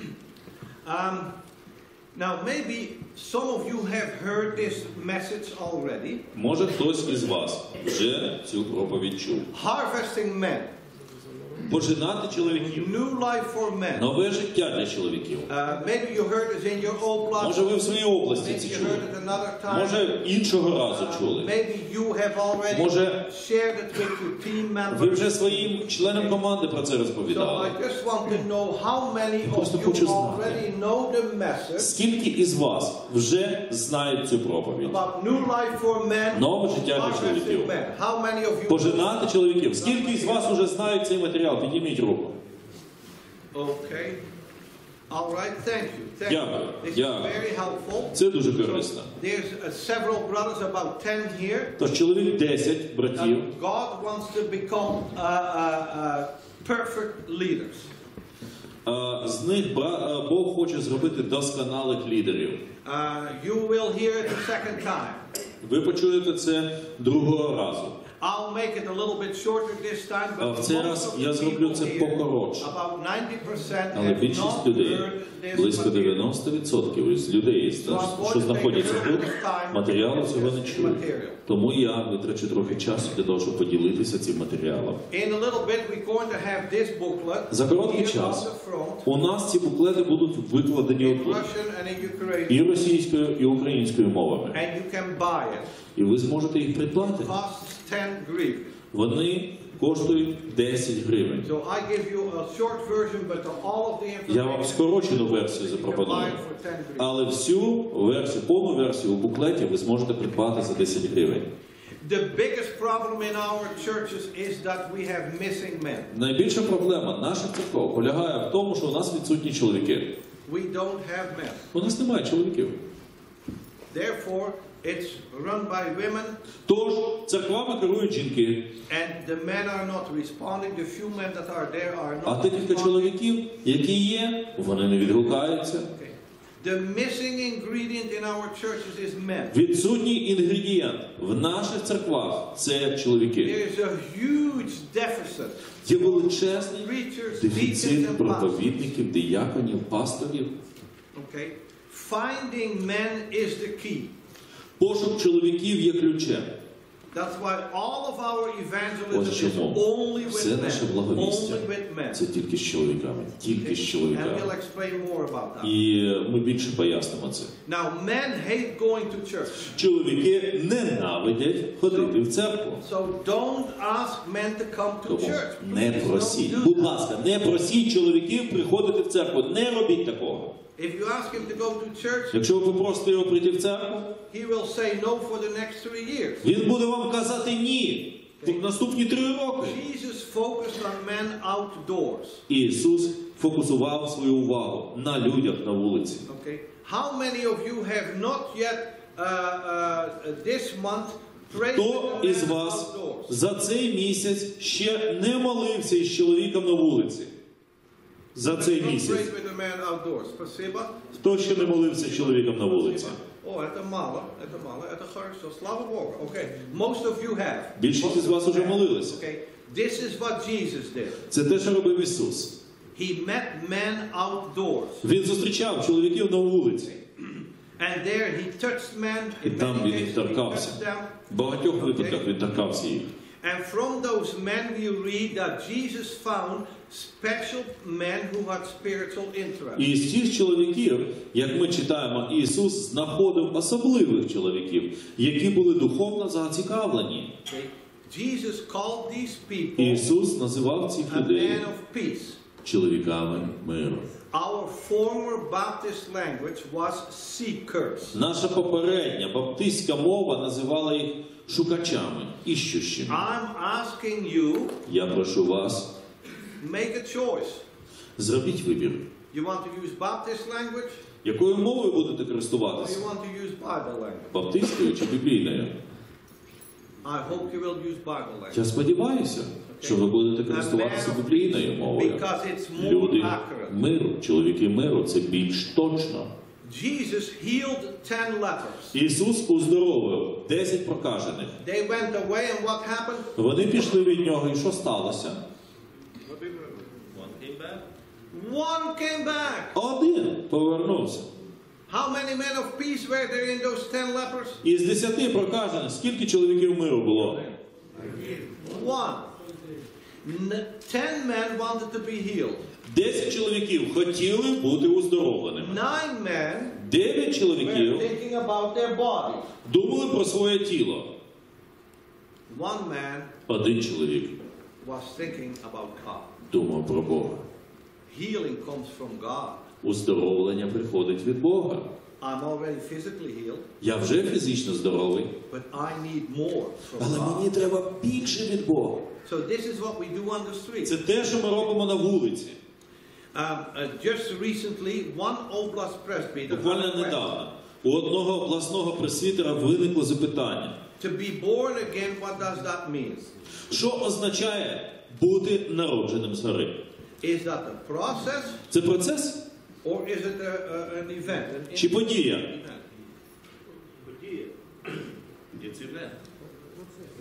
Speaker 2: Now maybe some of you have heard this message already.
Speaker 1: Може хтось із вас вже цю проповідь чув.
Speaker 2: Harvesting men.
Speaker 1: Пожинати чоловіків.
Speaker 2: New life for men.
Speaker 1: Нове життя для чоловіків.
Speaker 2: Maybe you heard it in your own blood.
Speaker 1: Може ви в своїй області
Speaker 2: Maybe
Speaker 1: це
Speaker 2: you
Speaker 1: чули.
Speaker 2: heard it another time.
Speaker 1: Може іншого разу чули.
Speaker 2: Maybe you have already
Speaker 1: Може,
Speaker 2: shared it with your team
Speaker 1: Ви
Speaker 2: members.
Speaker 1: вже своїм членам команди про це
Speaker 2: So
Speaker 1: розповідали.
Speaker 2: I just want to know how many
Speaker 1: Просто
Speaker 2: of you
Speaker 1: хочу знати.
Speaker 2: already know the message
Speaker 1: Скільки із вас вже знають цю проповідь?
Speaker 2: about new life for men,
Speaker 1: Нове життя для
Speaker 2: harvesting
Speaker 1: чоловіків.
Speaker 2: men. How many of you?
Speaker 1: Пожинати чоловіків. Скільки із вас вже знають цей матеріал? Підніміть руку.
Speaker 2: Okay. All right. Thank you. Thank
Speaker 1: Дякую.
Speaker 2: you. This is
Speaker 1: Дякую.
Speaker 2: very helpful.
Speaker 1: Це дуже корисно.
Speaker 2: There's several brothers, about 10 here.
Speaker 1: Тож чоловік 10 братів.
Speaker 2: God wants to become perfect leaders.
Speaker 1: З них Бог хоче зробити досконалих лідерів.
Speaker 2: You will hear it the second time.
Speaker 1: Ви почуєте це другого разу.
Speaker 2: I'll make it a little bit shorter this time,
Speaker 1: А
Speaker 2: but
Speaker 1: в цей
Speaker 2: most
Speaker 1: раз
Speaker 2: of
Speaker 1: я
Speaker 2: the
Speaker 1: зроблю
Speaker 2: people
Speaker 1: це
Speaker 2: here,
Speaker 1: покоротше.
Speaker 2: about 90%
Speaker 1: Але
Speaker 2: have
Speaker 1: більшість
Speaker 2: not
Speaker 1: людей,
Speaker 2: heard this
Speaker 1: близько
Speaker 2: material.
Speaker 1: 90% із людей, що знаходяться тут, матеріалу цього не чують. Тому я витрачу трохи часу для того, щоб поділитися цим матеріалом.
Speaker 2: In a little bit, we're going to have this booklet
Speaker 1: За короткий
Speaker 2: here on
Speaker 1: час
Speaker 2: the front
Speaker 1: у нас ці буклети будуть викладені
Speaker 2: in
Speaker 1: отут.
Speaker 2: Russian and in Ukrainian,
Speaker 1: І російською, і українською мовами.
Speaker 2: and you can buy it.
Speaker 1: І ви зможете їх придбати.
Speaker 2: It costs 10 гривень.
Speaker 1: Вони коштують 10 гривень.
Speaker 2: So I give you a short version, but all of the
Speaker 1: Я вам
Speaker 2: information
Speaker 1: скорочену версію
Speaker 2: you can buy
Speaker 1: запропоную.
Speaker 2: it for 10 гривень.
Speaker 1: Але всю версію, повну версію у буклеті ви зможете придбати за 10 гривень.
Speaker 2: The biggest problem in our churches is that we have missing men.
Speaker 1: Найбільша проблема наших церков полягає в тому, що у нас відсутні чоловіки.
Speaker 2: We don't have men.
Speaker 1: У нас немає чоловіків.
Speaker 2: Therefore, it's run by women,
Speaker 1: Тож церквами керують жінки,
Speaker 2: and the men are not responding. The few men that are there are
Speaker 1: а
Speaker 2: not
Speaker 1: декілька
Speaker 2: responding.
Speaker 1: чоловіків, які є, вони не відгукаються.
Speaker 2: Okay. The missing ingredient in our churches is men.
Speaker 1: Відсутній інгредієнт в наших церквах – це чоловіки.
Speaker 2: There is a huge deficit.
Speaker 1: Є величезний
Speaker 2: Preachers, deacons,
Speaker 1: дефіцит
Speaker 2: and pastors.
Speaker 1: проповідників, дияконів, пасторів.
Speaker 2: Okay. Finding men is the key.
Speaker 1: Пошук чоловіків є ключем.
Speaker 2: That's why all of our evangelism
Speaker 1: Ось
Speaker 2: is
Speaker 1: чому
Speaker 2: only
Speaker 1: все
Speaker 2: with
Speaker 1: наше
Speaker 2: men.
Speaker 1: благовістя
Speaker 2: Only with men.
Speaker 1: це тільки з чоловіками, тільки з
Speaker 2: And
Speaker 1: чоловіками.
Speaker 2: we'll explain more about that.
Speaker 1: І ми більше пояснимо це.
Speaker 2: Now, men hate going to church.
Speaker 1: Чоловіки ненавидять ходити в церкву.
Speaker 2: So don't ask men to come to
Speaker 1: Тому
Speaker 2: church.
Speaker 1: не
Speaker 2: Please don't
Speaker 1: просіть,
Speaker 2: do
Speaker 1: будь
Speaker 2: that.
Speaker 1: ласка, не просіть чоловіків приходити в церкву. Не робіть такого.
Speaker 2: If you ask him to go to church,
Speaker 1: Якщо ви попросите його прийти в церкву,
Speaker 2: he will say no for the next 3 years.
Speaker 1: він буде вам казати ні в наступні 3 роки.
Speaker 2: Jesus focused on men outdoors.
Speaker 1: Ісус фокусував свою увагу на людях на вулиці.
Speaker 2: Okay. How many of you have not yet this month prayed
Speaker 1: Хто
Speaker 2: with the
Speaker 1: із
Speaker 2: men
Speaker 1: вас
Speaker 2: outdoors?
Speaker 1: за цей місяць ще не молився із чоловіком на вулиці? За цей
Speaker 2: Don't
Speaker 1: місяць.
Speaker 2: pray with the man outdoors. Спасибо.
Speaker 1: Хто ще не молився з чоловіком на вулиці?
Speaker 2: О, это мало, это хорошо. Слава Богу. Okay. Most of you have.
Speaker 1: Більшість із вас уже молилися.
Speaker 2: Okay. This is what Jesus did.
Speaker 1: Це те, що робив Ісус.
Speaker 2: He met men outdoors.
Speaker 1: Він зустрічав чоловіків на вулиці.
Speaker 2: And there he touched men.
Speaker 1: І
Speaker 2: In
Speaker 1: там
Speaker 2: many
Speaker 1: він
Speaker 2: cases,
Speaker 1: їх
Speaker 2: he
Speaker 1: торкався.
Speaker 2: touched them.
Speaker 1: В багатьох випадках він торкався їх.
Speaker 2: And from those men we read that Jesus found special men who had spiritual interest.
Speaker 1: І з цих чоловіків, як ми читаємо, Ісус знаходив особливих чоловіків, які були духовно зацікавлені.
Speaker 2: Okay. Jesus called these people
Speaker 1: Ісус називав цих
Speaker 2: a
Speaker 1: людей
Speaker 2: man of peace.
Speaker 1: чоловіками миру.
Speaker 2: Our former Baptist language was seekers.
Speaker 1: Наша попередня баптистська мова називала їх шукачами, іщущими.
Speaker 2: I'm asking you,
Speaker 1: Я прошу вас,
Speaker 2: make a choice.
Speaker 1: зробіть вибір.
Speaker 2: You want to use Baptist language
Speaker 1: Якою мовою будете
Speaker 2: or
Speaker 1: користуватися?
Speaker 2: you want to use Bible language?
Speaker 1: Баптистською чи біблійною?
Speaker 2: I hope you will use Bible language.
Speaker 1: Я сподіваюся, що ви будете користуватися біблійною мовою.
Speaker 2: Because it's more
Speaker 1: Люди
Speaker 2: accurate.
Speaker 1: миру, чоловіки миру, це більш точно.
Speaker 2: Jesus healed 10 lepers.
Speaker 1: Ісус уздоровив 10 прокажених.
Speaker 2: They went away and what happened?
Speaker 1: Вони пішли від нього, і що сталося?
Speaker 2: One came back.
Speaker 1: Один повернувся.
Speaker 2: How many men of peace were there in those 10 lepers?
Speaker 1: Із 10 прокажених, скільки чоловіків миру було?
Speaker 2: One. 10 men wanted to be healed.
Speaker 1: 10 чоловіків хотіли бути уздоровленими.
Speaker 2: 9 men
Speaker 1: 9
Speaker 2: were
Speaker 1: чоловіків
Speaker 2: thinking about their body.
Speaker 1: думали про своє тіло.
Speaker 2: One man
Speaker 1: Один чоловік
Speaker 2: was thinking about God.
Speaker 1: думав про Бога.
Speaker 2: Healing comes from God.
Speaker 1: Уздоровлення приходить від Бога.
Speaker 2: I'm already physically healed,
Speaker 1: Я вже фізично здоровий,
Speaker 2: but I need more from
Speaker 1: але
Speaker 2: God.
Speaker 1: мені треба більше від Бога.
Speaker 2: So this is what we do on the street.
Speaker 1: Це те, що ми робимо на вулиці.
Speaker 2: Just recently, one Oblast presbyter
Speaker 1: Буквально недавно у одного обласного пресвітера виникло запитання.
Speaker 2: to be born again, what does that mean?
Speaker 1: Що означає бути народженим згори?
Speaker 2: Is that a process
Speaker 1: Це процес
Speaker 2: or is it an event?
Speaker 1: чи подія?
Speaker 2: Event.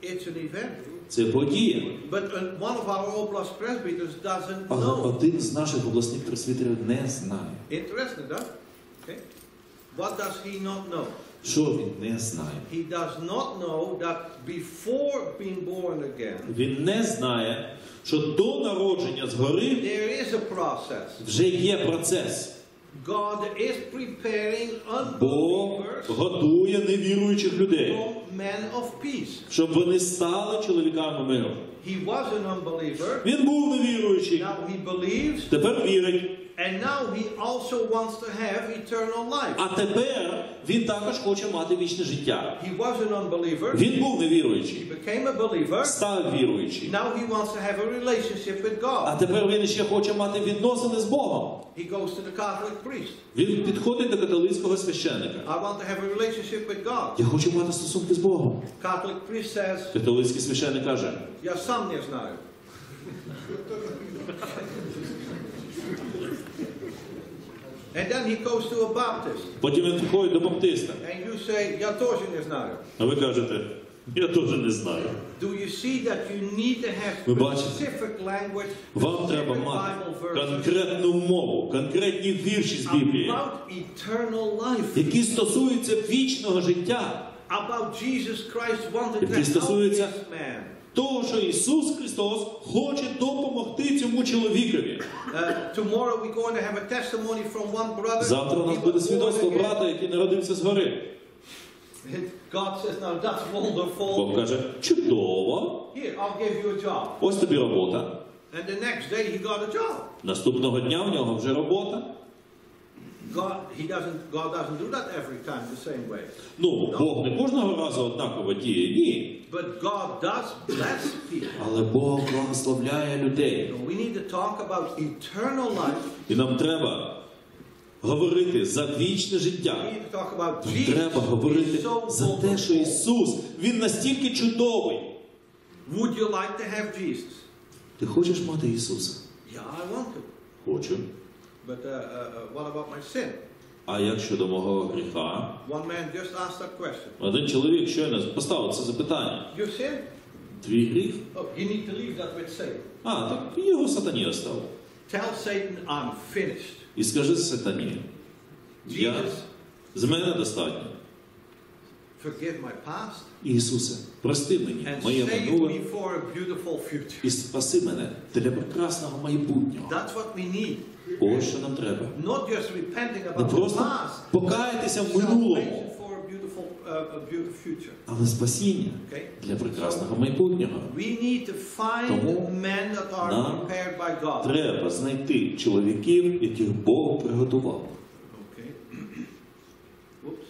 Speaker 2: It's an event.
Speaker 1: Це подія.
Speaker 2: But one of our oblast presbyters doesn't
Speaker 1: Але
Speaker 2: know.
Speaker 1: один з наших обласних пресвітерів не знає.
Speaker 2: Interesting, huh? Okay. What does he not know?
Speaker 1: Що він не знає?
Speaker 2: He does not know that before being born again,
Speaker 1: Він не знає, що до народження згори
Speaker 2: there is a process.
Speaker 1: вже є процес.
Speaker 2: God is preparing
Speaker 1: Бог
Speaker 2: unbelievers
Speaker 1: готує невіруючих людей,
Speaker 2: from men of peace.
Speaker 1: щоб вони стали чоловіками миру.
Speaker 2: He was an unbeliever.
Speaker 1: Він був невіруючий,
Speaker 2: Now he believes.
Speaker 1: тепер вірить.
Speaker 2: And now he also wants to have eternal life.
Speaker 1: А тепер він також хоче мати вічне життя.
Speaker 2: He was an unbeliever.
Speaker 1: Він був невіруючий,
Speaker 2: He became a believer.
Speaker 1: став віруючий.
Speaker 2: Now he wants to have a relationship with
Speaker 1: А
Speaker 2: God.
Speaker 1: тепер він ще хоче мати відносини з Богом.
Speaker 2: He goes to the Catholic priest.
Speaker 1: Він підходить до католицького священника.
Speaker 2: I want to have a relationship with God.
Speaker 1: Я хочу мати стосунки з Богом.
Speaker 2: Catholic priest says,
Speaker 1: Католицький священник каже,
Speaker 2: я сам не знаю. And then he goes to a Baptist.
Speaker 1: потім він підходить до баптиста.
Speaker 2: And you say, я теж не знаю.
Speaker 1: А ви кажете, я теж не знаю.
Speaker 2: Do you see that you need to have
Speaker 1: Ви бачите?
Speaker 2: specific language,
Speaker 1: Вам треба
Speaker 2: specific
Speaker 1: мати
Speaker 2: Bible verses
Speaker 1: конкретну мову, конкретні вірші з Біблії,
Speaker 2: about eternal life,
Speaker 1: які стосуються вічного життя,
Speaker 2: about Jesus Christ wanted to
Speaker 1: які
Speaker 2: help
Speaker 1: стосуються
Speaker 2: this man.
Speaker 1: того, що Ісус Христос хоче допомогти цьому чоловікові.
Speaker 2: Tomorrow we're going to have a testimony from one brother.
Speaker 1: Завтра у нас
Speaker 2: He
Speaker 1: буде
Speaker 2: was born
Speaker 1: свідоцтво
Speaker 2: again.
Speaker 1: брата, який народився згори.
Speaker 2: God says, now that's wonderful.
Speaker 1: Бог каже, чудово,
Speaker 2: Here, I'll give you a job.
Speaker 1: ось тобі робота.
Speaker 2: And the next day he got a job.
Speaker 1: Наступного дня в нього вже робота.
Speaker 2: God doesn't do that every time the same way.
Speaker 1: Ну, Бог не кожного разу однаково діє, ні.
Speaker 2: But God does bless people.
Speaker 1: Але Бог благословляє людей.
Speaker 2: So we need to talk about eternal life.
Speaker 1: І нам треба говорити за вічне
Speaker 2: We
Speaker 1: життя.
Speaker 2: need to talk about
Speaker 1: Нам
Speaker 2: Jesus.
Speaker 1: треба говорити
Speaker 2: He's so
Speaker 1: за те, що
Speaker 2: wonderful.
Speaker 1: Ісус, Він настільки чудовий.
Speaker 2: Would you like to have Jesus?
Speaker 1: Ти хочеш мати Ісуса?
Speaker 2: Yeah, I want to.
Speaker 1: Хочу.
Speaker 2: But what about my sin?
Speaker 1: А як щодо мого гріха?
Speaker 2: One man just asked that question.
Speaker 1: Один чоловік щойно поставив це запитання.
Speaker 2: Your sin?
Speaker 1: Твій гріх?
Speaker 2: Oh, you need to leave that with Satan.
Speaker 1: А, так його сатані оставив.
Speaker 2: Tell Satan I'm finished.
Speaker 1: І скажи сатані, я,
Speaker 2: Jesus,
Speaker 1: з мене достатньо.
Speaker 2: forgive my past
Speaker 1: Ісусе, прости мені
Speaker 2: and
Speaker 1: моє
Speaker 2: save
Speaker 1: минуле
Speaker 2: me for a beautiful future.
Speaker 1: і спаси мене для прекрасного майбутнього.
Speaker 2: That's what we need.
Speaker 1: Ось що нам треба.
Speaker 2: Not just repenting
Speaker 1: Не
Speaker 2: about the
Speaker 1: просто
Speaker 2: past,
Speaker 1: покаятися в
Speaker 2: salvation
Speaker 1: минулому,
Speaker 2: for a beautiful future.
Speaker 1: але спасіння
Speaker 2: Okay?
Speaker 1: для прекрасного майбутнього.
Speaker 2: We need to find
Speaker 1: Тому
Speaker 2: men that are
Speaker 1: нам
Speaker 2: prepared by God.
Speaker 1: Треба знайти чоловіків, яких Бог приготував.
Speaker 2: Okay. Whoops.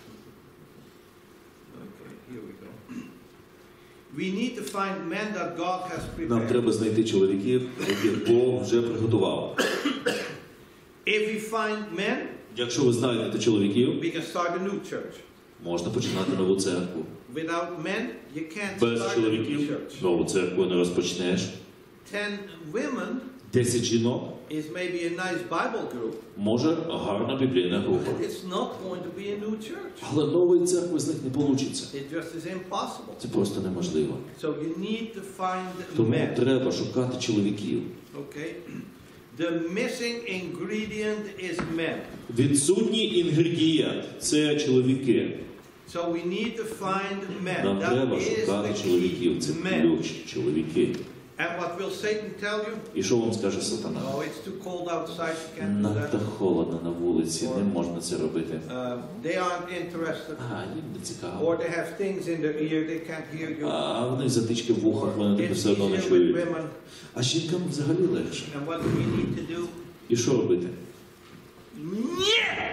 Speaker 2: Okay, here we go. We need to find men that God has
Speaker 1: Нам
Speaker 2: prepared.
Speaker 1: треба знайти чоловіків, яких Бог вже приготував.
Speaker 2: If we find men,
Speaker 1: Якщо ви знайдете чоловіків,
Speaker 2: we can start a new church.
Speaker 1: можна починати нову церкву.
Speaker 2: Without men, you can't
Speaker 1: Без
Speaker 2: start a new
Speaker 1: чоловіків
Speaker 2: church.
Speaker 1: нову церкву не розпочнеш.
Speaker 2: 10 women
Speaker 1: 10 жінок
Speaker 2: is maybe a nice Bible group.
Speaker 1: може гарна біблійна група.
Speaker 2: It's not going to be a new church.
Speaker 1: Але нової церкви з них не вийде.
Speaker 2: It just is impossible.
Speaker 1: Це просто неможливо.
Speaker 2: So you need to find
Speaker 1: Тому
Speaker 2: men.
Speaker 1: треба шукати чоловіків.
Speaker 2: Okay? The missing ingredient is men.
Speaker 1: Відсутній інгредієнт – це чоловіки.
Speaker 2: So we need to find men.
Speaker 1: Нам
Speaker 2: That
Speaker 1: треба
Speaker 2: is
Speaker 1: шукати
Speaker 2: the
Speaker 1: чоловіків. Це
Speaker 2: key. Men.
Speaker 1: ключ. Чоловіки.
Speaker 2: And what will Satan tell you?
Speaker 1: І що вам скаже сатана?
Speaker 2: Oh, it's too cold outside. You can't do
Speaker 1: Надто
Speaker 2: that.
Speaker 1: холодно на вулиці, не можна це робити.
Speaker 2: They aren't interested.
Speaker 1: А, їм не
Speaker 2: Or
Speaker 1: цікаво.
Speaker 2: they have things in their ear. They can't hear you.
Speaker 1: А в них затички в вухах, вони тебе
Speaker 2: It's
Speaker 1: все одно не
Speaker 2: easier with
Speaker 1: чують.
Speaker 2: women.
Speaker 1: А жінкам взагалі легше.
Speaker 2: And what do we need to do?
Speaker 1: І що робити?
Speaker 2: Yeah!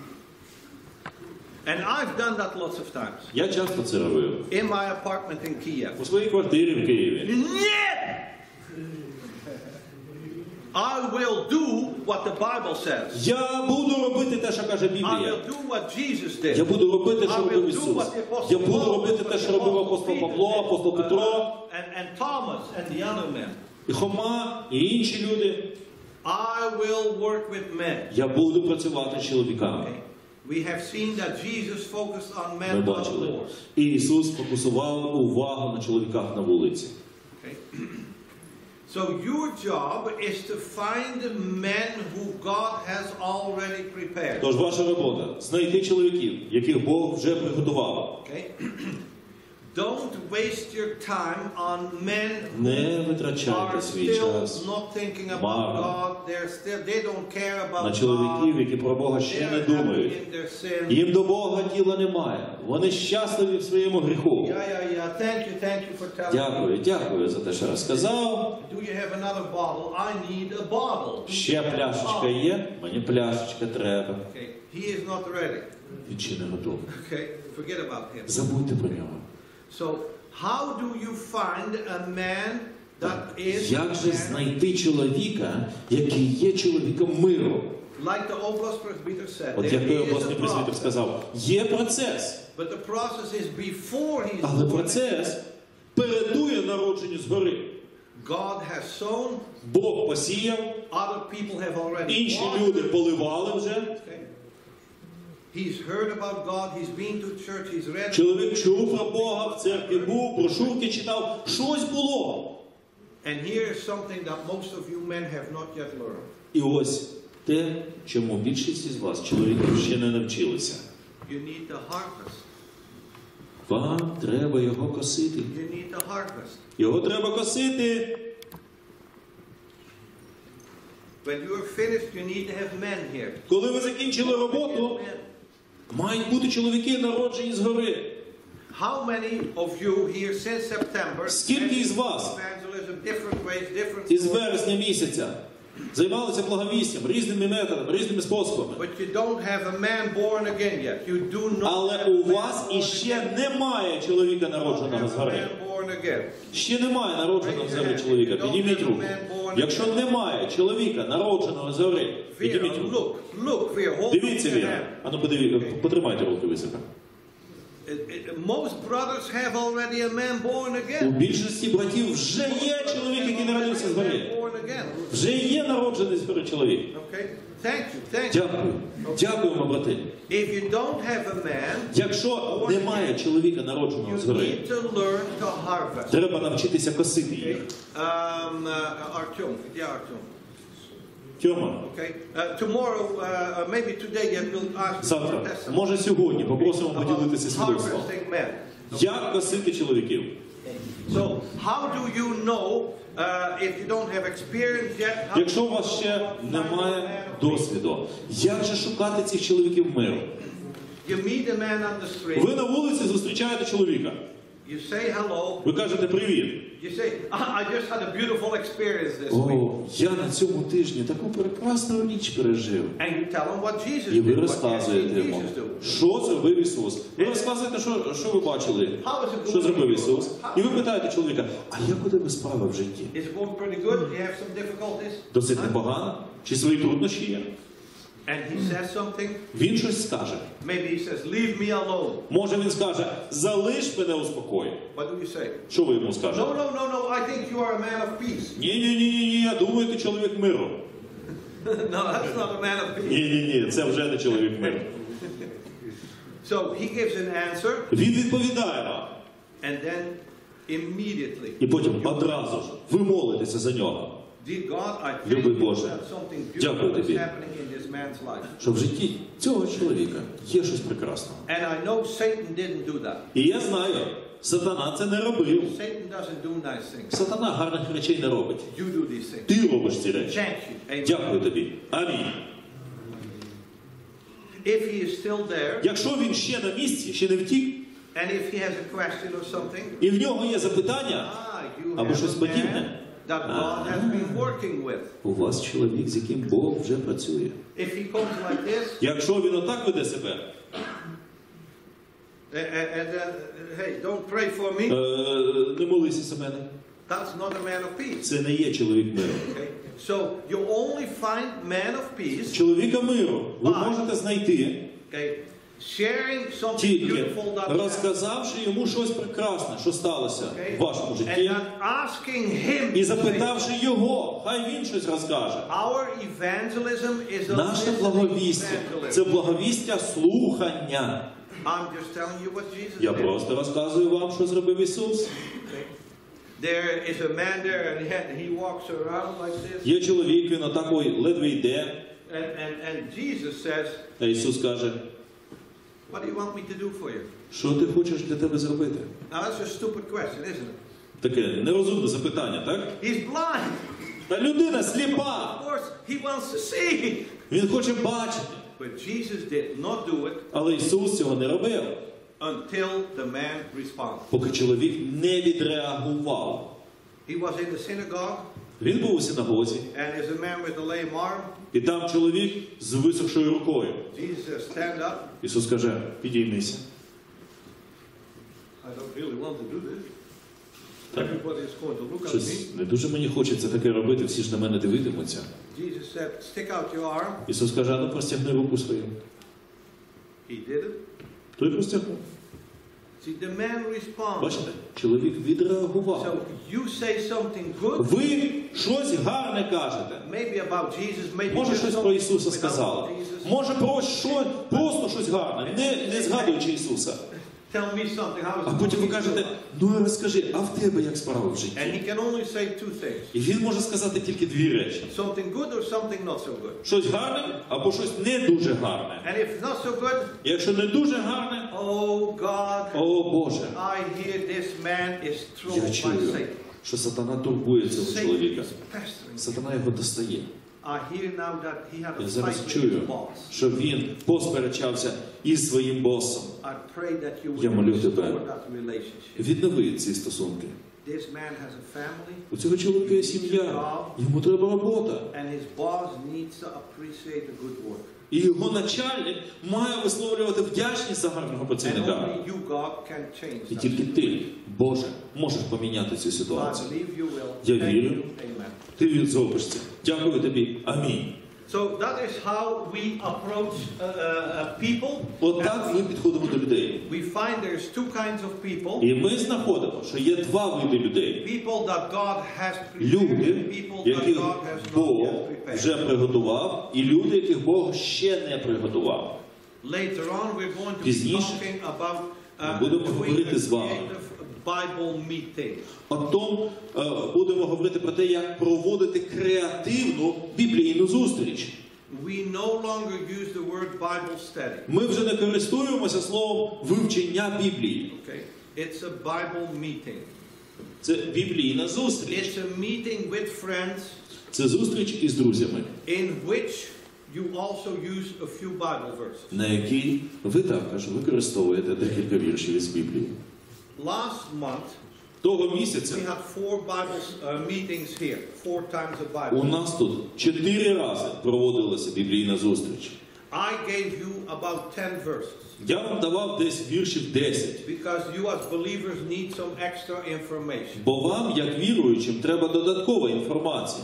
Speaker 2: And I've done that lots of times.
Speaker 1: Я часто це робив.
Speaker 2: In my apartment in Kiev.
Speaker 1: У своїй квартирі в Києві.
Speaker 2: Yeah! I will do what the Bible says.
Speaker 1: Я буду робити те, що каже
Speaker 2: I
Speaker 1: Біблія.
Speaker 2: will do what Jesus did.
Speaker 1: Я буду робити, що
Speaker 2: I will
Speaker 1: робив
Speaker 2: do
Speaker 1: Ісус.
Speaker 2: what the Apostle
Speaker 1: Я буду
Speaker 2: Paul,
Speaker 1: робити те, що робив апостол Павло, апостол Петро,
Speaker 2: and Thomas and the other men.
Speaker 1: і Хома, і інші люди.
Speaker 2: I will work with men.
Speaker 1: Я буду працювати з чоловіками.
Speaker 2: Okay? We have seen that Jesus focused on
Speaker 1: Ми
Speaker 2: men
Speaker 1: бачили.
Speaker 2: outdoors.
Speaker 1: І Ісус фокусував увагу на чоловіках на вулиці.
Speaker 2: Okay? So your job is to find men who God has already prepared.
Speaker 1: Тож ваша робота – знайти чоловіків, яких Бог вже приготував.
Speaker 2: Okay? Don't waste your time on men who
Speaker 1: Не витрачайте
Speaker 2: are
Speaker 1: свій
Speaker 2: still
Speaker 1: час
Speaker 2: not thinking about
Speaker 1: марно
Speaker 2: God. They don't care about
Speaker 1: на чоловіків,
Speaker 2: God.
Speaker 1: які про Бога ще
Speaker 2: They're
Speaker 1: не
Speaker 2: happy
Speaker 1: думають.
Speaker 2: in their sin.
Speaker 1: Їм до Бога діла немає. Вони щасливі в своєму гріху.
Speaker 2: Yeah. Thank you for telling me.
Speaker 1: Дякую за те, що розказав.
Speaker 2: Do you have another bottle? I need a bottle. Do you
Speaker 1: Ще
Speaker 2: have a
Speaker 1: пляшечка
Speaker 2: bottle?
Speaker 1: є? Мені пляшечка треба.
Speaker 2: Okay. He is not ready.
Speaker 1: Він ще не готовий.
Speaker 2: Okay. Forget about him.
Speaker 1: Забудьте про нього.
Speaker 2: So, how do you find a man that is
Speaker 1: Як же знайти чоловіка, який є чоловіком миру?
Speaker 2: like the Oblast presbyter said?
Speaker 1: От
Speaker 2: There
Speaker 1: як той
Speaker 2: is
Speaker 1: обласний
Speaker 2: a
Speaker 1: пресвітер
Speaker 2: process,
Speaker 1: сказав, є процес,
Speaker 2: but the process is before he's
Speaker 1: але
Speaker 2: born.
Speaker 1: процес передує народженню згори.
Speaker 2: God has sown,
Speaker 1: Бог посіяв,
Speaker 2: other people have already
Speaker 1: інші
Speaker 2: watered.
Speaker 1: люди поливали вже.
Speaker 2: Okay. He's heard about God, he's been to church, he's read.
Speaker 1: Чоловік чув про Бога, в церкві був, брошурки читав, щось було.
Speaker 2: And here is something that most of you men have not yet learned.
Speaker 1: І ось те, чому більшість із вас, чоловіків, ще не навчилися.
Speaker 2: You need to harvest.
Speaker 1: Вам треба його косити.
Speaker 2: You need to harvest.
Speaker 1: Його треба косити.
Speaker 2: When you are finished, you need to have men here.
Speaker 1: Коли ви закінчили роботу,
Speaker 2: Men.
Speaker 1: мають бути чоловіки народжені згори.
Speaker 2: How many of you here since September
Speaker 1: Скільки із вас
Speaker 2: evangelism different ways, different
Speaker 1: із вересня місяця займалися благовістям різними методами, різними способами?
Speaker 2: but you don't have a man born again yet. You do not
Speaker 1: Але
Speaker 2: have a
Speaker 1: у
Speaker 2: man
Speaker 1: вас
Speaker 2: born
Speaker 1: іще
Speaker 2: again.
Speaker 1: немає чоловіка
Speaker 2: You don't
Speaker 1: народженого
Speaker 2: have a
Speaker 1: згори.
Speaker 2: man born again.
Speaker 1: Ще немає народженого згори чоловіка. Підніміть руку. Якщо немає чоловіка народженого згори, підніміть
Speaker 2: Vera,
Speaker 1: руку.
Speaker 2: look, Vera, hold
Speaker 1: Дивіться,
Speaker 2: up your
Speaker 1: Віра.
Speaker 2: hand.
Speaker 1: Ану, потримайте руки високо.
Speaker 2: Most brothers have already a man born
Speaker 1: У
Speaker 2: again.
Speaker 1: більшості братів вже є чоловік, який народився
Speaker 2: A
Speaker 1: згори.
Speaker 2: man born again.
Speaker 1: Вже є народжений згори чоловік.
Speaker 2: Okay? Thank you.
Speaker 1: Дякую. Дякуємо, брати.
Speaker 2: If you don't have a man,
Speaker 1: Якщо немає чоловіка народженого
Speaker 2: you
Speaker 1: згори,
Speaker 2: need to learn to harvest.
Speaker 1: треба навчитися косити їх.
Speaker 2: Artyom, yeah, Artyom.
Speaker 1: Тьома,
Speaker 2: Okay. Tomorrow, maybe today, I will ask you for
Speaker 1: завтра,
Speaker 2: testimony
Speaker 1: може сьогодні, попросимо
Speaker 2: about
Speaker 1: поділитися свідоцтвом.
Speaker 2: harvesting men.
Speaker 1: Як косити чоловіків?
Speaker 2: So, how do you know if you don't have experience yet? How
Speaker 1: Якщо
Speaker 2: do
Speaker 1: у
Speaker 2: you
Speaker 1: вас
Speaker 2: know
Speaker 1: ще
Speaker 2: what to find a
Speaker 1: немає
Speaker 2: man of peace?
Speaker 1: досвіду, як же шукати цих чоловіків миру?
Speaker 2: You meet a man on the street.
Speaker 1: Ви на вулиці зустрічаєте чоловіка.
Speaker 2: You say hello.
Speaker 1: Ви кажете привіт.
Speaker 2: You say, I just had a beautiful experience this week.
Speaker 1: О, я на цьому тижні таку прекрасну ніч пережив.
Speaker 2: And you tell him what Jesus
Speaker 1: І ви
Speaker 2: did, what you have
Speaker 1: розказуєте
Speaker 2: seen
Speaker 1: йому,
Speaker 2: Jesus do.
Speaker 1: що зробив Ісус. Ви розказуєте, що ви бачили, що зробив Ісус. І ви питаєте чоловіка, а як у тебе справи в житті?
Speaker 2: Is it going pretty good? Do you have some difficulties?
Speaker 1: Досить непогано? Чи свої труднощі є?
Speaker 2: And he says something.
Speaker 1: Він щось скаже.
Speaker 2: Maybe he says, leave me alone.
Speaker 1: Може він скаже, залиш мене у спокої.
Speaker 2: What do you say?
Speaker 1: Що ви йому скажете?
Speaker 2: No, I think you are a man of peace.
Speaker 1: Ні, я думаю, ти чоловік миру.
Speaker 2: No, that's not a man of peace.
Speaker 1: Ні, це вже не чоловік миру.
Speaker 2: So he gives an answer,
Speaker 1: Він відповідає вам.
Speaker 2: and then immediately,
Speaker 1: І потім одразу ж ви молитеся за нього.
Speaker 2: dear God, I thank
Speaker 1: Любий
Speaker 2: you
Speaker 1: Боже,
Speaker 2: that something
Speaker 1: дякую
Speaker 2: beautiful is
Speaker 1: тобі.
Speaker 2: happening in this man's life.
Speaker 1: Що в житті цього чоловіка є щось прекрасне.
Speaker 2: And I know Satan didn't do that.
Speaker 1: І я знаю, сатана це не робив.
Speaker 2: Satan doesn't do nice things.
Speaker 1: Сатана гарних речей не робить.
Speaker 2: You do these things.
Speaker 1: Ти робиш ці речі.
Speaker 2: Thank you. Amen.
Speaker 1: Дякую тобі. Амінь.
Speaker 2: If he is still there,
Speaker 1: Якщо він ще на місці, ще не втік,
Speaker 2: and if he has a question or something,
Speaker 1: і в нього є запитання,
Speaker 2: you
Speaker 1: або
Speaker 2: have
Speaker 1: щось
Speaker 2: a
Speaker 1: подібне,
Speaker 2: man that God has been working with.
Speaker 1: у вас чоловік, з яким Бог вже працює.
Speaker 2: If he comes like this,
Speaker 1: Якщо він отак веде себе,
Speaker 2: and then, hey, don't pray for me,
Speaker 1: не молися за мене,
Speaker 2: that's not a man of peace.
Speaker 1: це не є чоловік миру.
Speaker 2: Okay? So you only find man of peace,
Speaker 1: Чоловіка миру ви можете знайти,
Speaker 2: okay, sharing something
Speaker 1: Тільки
Speaker 2: beautiful that happened,
Speaker 1: розказавши йому щось прекрасне, що сталося в вашому
Speaker 2: and
Speaker 1: житті,
Speaker 2: not asking him
Speaker 1: і
Speaker 2: to say,
Speaker 1: запитавши його, хай він щось розкаже.
Speaker 2: our evangelism is a
Speaker 1: Наше
Speaker 2: listening
Speaker 1: благовістя – це
Speaker 2: evangelism.
Speaker 1: благовістя слухання.
Speaker 2: I'm just telling you what Jesus
Speaker 1: Я
Speaker 2: did.
Speaker 1: просто розказую вам, що зробив Ісус.
Speaker 2: There is a man there, and he walks around like this,
Speaker 1: Є чоловік, він отакий ледве йде,
Speaker 2: and Jesus says,
Speaker 1: а Ісус каже,
Speaker 2: what do you want me to do for you?
Speaker 1: що ти хочеш для тебе зробити?
Speaker 2: Now that's a stupid question, isn't it?
Speaker 1: Таке нерозумне запитання, так?
Speaker 2: He's blind.
Speaker 1: Та людина сліпа,
Speaker 2: Of course, he wants to see.
Speaker 1: він хоче бачити.
Speaker 2: But Jesus did not do it
Speaker 1: Але Ісус цього не робив,
Speaker 2: until the man responded.
Speaker 1: поки чоловік не відреагував.
Speaker 2: He was in the synagogue,
Speaker 1: Він був у синагозі,
Speaker 2: and there's a man with a lame arm.
Speaker 1: і там чоловік з висохшою рукою.
Speaker 2: Jesus says, stand up.
Speaker 1: Ісус каже, підіймися.
Speaker 2: I don't really want to do this.
Speaker 1: Так.
Speaker 2: Everybody is going to look at me.
Speaker 1: Щось не дуже мені хочеться таке робити, всі ж на мене дивитимуться.
Speaker 2: Jesus said, stick out your arm.
Speaker 1: Ісус каже, а ну простягни руку свою.
Speaker 2: He did it.
Speaker 1: Той простягнув.
Speaker 2: See, the man responded.
Speaker 1: Бачите, чоловік відреагував.
Speaker 2: So you say something good,
Speaker 1: Ви щось гарне кажете.
Speaker 2: maybe about Jesus, maybe
Speaker 1: Може
Speaker 2: just
Speaker 1: щось про
Speaker 2: something
Speaker 1: Ісуса
Speaker 2: without
Speaker 1: сказали.
Speaker 2: Jesus.
Speaker 1: Може просто щось гарне, не згадуючи Ісуса.
Speaker 2: Tell me something. How is
Speaker 1: А
Speaker 2: it
Speaker 1: потім ви
Speaker 2: going?
Speaker 1: кажете, ну розкажи, а в тебе як справи в
Speaker 2: And
Speaker 1: житті?
Speaker 2: he can only say two things.
Speaker 1: І він може сказати тільки дві речі.
Speaker 2: Something good or something not so good.
Speaker 1: Щось гарне або щось не дуже гарне.
Speaker 2: And if not so good,
Speaker 1: І якщо не дуже гарне,
Speaker 2: oh God,
Speaker 1: о Боже,
Speaker 2: I hear this man is
Speaker 1: я
Speaker 2: troubled by
Speaker 1: чую,
Speaker 2: Satan.
Speaker 1: що сатана турбує цього
Speaker 2: Satan
Speaker 1: чоловіка.
Speaker 2: is pestering.
Speaker 1: Сатана його достає.
Speaker 2: I hear now that he had a
Speaker 1: Я
Speaker 2: fight
Speaker 1: зараз
Speaker 2: with his
Speaker 1: чую,
Speaker 2: boss.
Speaker 1: що він посперечався із своїм босом.
Speaker 2: I pray that you
Speaker 1: Я
Speaker 2: will
Speaker 1: молю
Speaker 2: restore
Speaker 1: тебе.
Speaker 2: that relationship.
Speaker 1: Віднови ці стосунки.
Speaker 2: This man has a family,
Speaker 1: У цього чоловіка є сім'я, йому треба робота.
Speaker 2: and his boss needs to appreciate the good work.
Speaker 1: І його начальник має висловлювати вдячність за гарного
Speaker 2: And
Speaker 1: працівника.
Speaker 2: only you, God, can change
Speaker 1: І
Speaker 2: that.
Speaker 1: тільки ти, Боже, можеш поміняти цю
Speaker 2: I
Speaker 1: ситуацію.
Speaker 2: believe you will.
Speaker 1: Я
Speaker 2: Thank
Speaker 1: вірю.
Speaker 2: you. Amen.
Speaker 1: Ти зробиш це. Дякую тобі. Амінь.
Speaker 2: So that is how we approach people.
Speaker 1: От так ми підходимо до людей.
Speaker 2: We find there's two kinds of people.
Speaker 1: І ми знаходимо, що є два види людей.
Speaker 2: People that God has prepared,
Speaker 1: Люди,
Speaker 2: people that
Speaker 1: яких
Speaker 2: God has not
Speaker 1: Бог
Speaker 2: yet prepared.
Speaker 1: вже приготував, і люди, яких Бог ще не приготував.
Speaker 2: Later on, we're going to be
Speaker 1: Пізніше
Speaker 2: talking about
Speaker 1: ми будемо
Speaker 2: doing
Speaker 1: говорити
Speaker 2: a
Speaker 1: з вами.
Speaker 2: creative Bible meeting.
Speaker 1: Потім будемо говорити про те, як проводити креативну біблійну зустріч.
Speaker 2: We no longer use the word Bible study.
Speaker 1: Ми вже не користуємося словом вивчення Біблії.
Speaker 2: Okay, it's a Bible meeting.
Speaker 1: Це біблійна зустріч.
Speaker 2: It's a meeting with friends
Speaker 1: Це зустріч із друзями,
Speaker 2: in which you also use a few Bible verses.
Speaker 1: на якій ви також використовуєте декілька віршів із Біблії.
Speaker 2: Last month,
Speaker 1: Того місяця
Speaker 2: we had 4 Bible meetings here, 4 times a
Speaker 1: у
Speaker 2: Bible.
Speaker 1: нас тут 4 рази проводилася біблійна зустріч.
Speaker 2: I gave you about 10 verses
Speaker 1: Я вам давав десь віршів 10.
Speaker 2: because you as believers need some extra information.
Speaker 1: Бо вам, як віруючим, треба додаткова інформація.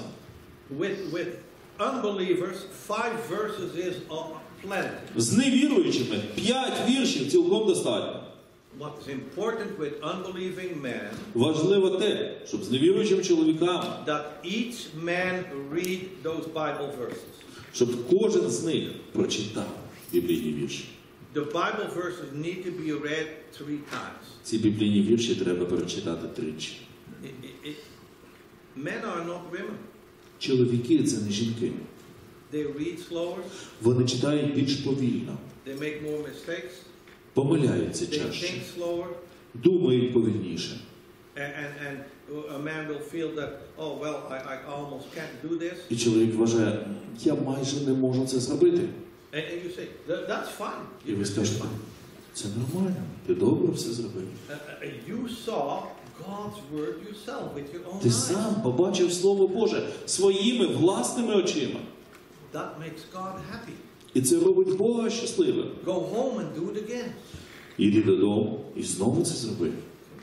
Speaker 2: With unbelievers, 5 verses is plenty.
Speaker 1: З невіруючими 5 віршів цілком достатньо.
Speaker 2: What is important with unbelieving men,
Speaker 1: Важливо те, щоб з невіруючим чоловікам,
Speaker 2: that each man read those Bible verses.
Speaker 1: щоб кожен з них прочитав біблійні вірші.
Speaker 2: The Bible verses need to be read 3 times.
Speaker 1: Ці біблійні вірші треба прочитати тричі.
Speaker 2: Men are not women.
Speaker 1: Чоловіки – це не жінки.
Speaker 2: They read slower,
Speaker 1: Вони читають більш повільно,
Speaker 2: they make more mistakes,
Speaker 1: помиляються
Speaker 2: they
Speaker 1: чаще,
Speaker 2: think slower,
Speaker 1: думають повільніше.
Speaker 2: and a man will feel that, oh, well, I almost can't do this.
Speaker 1: І чоловік вважає, я майже не можу це зробити.
Speaker 2: And you say, that's fine.
Speaker 1: І ви скажете, це нормально, ти добре все зробив.
Speaker 2: You saw God's word yourself with your own
Speaker 1: Ти
Speaker 2: eyes.
Speaker 1: сам побачив Слово Боже своїми власними очима.
Speaker 2: That makes God happy.
Speaker 1: І це робить Бога щасливим.
Speaker 2: Go home and do it again.
Speaker 1: Іди додому і знову це зроби.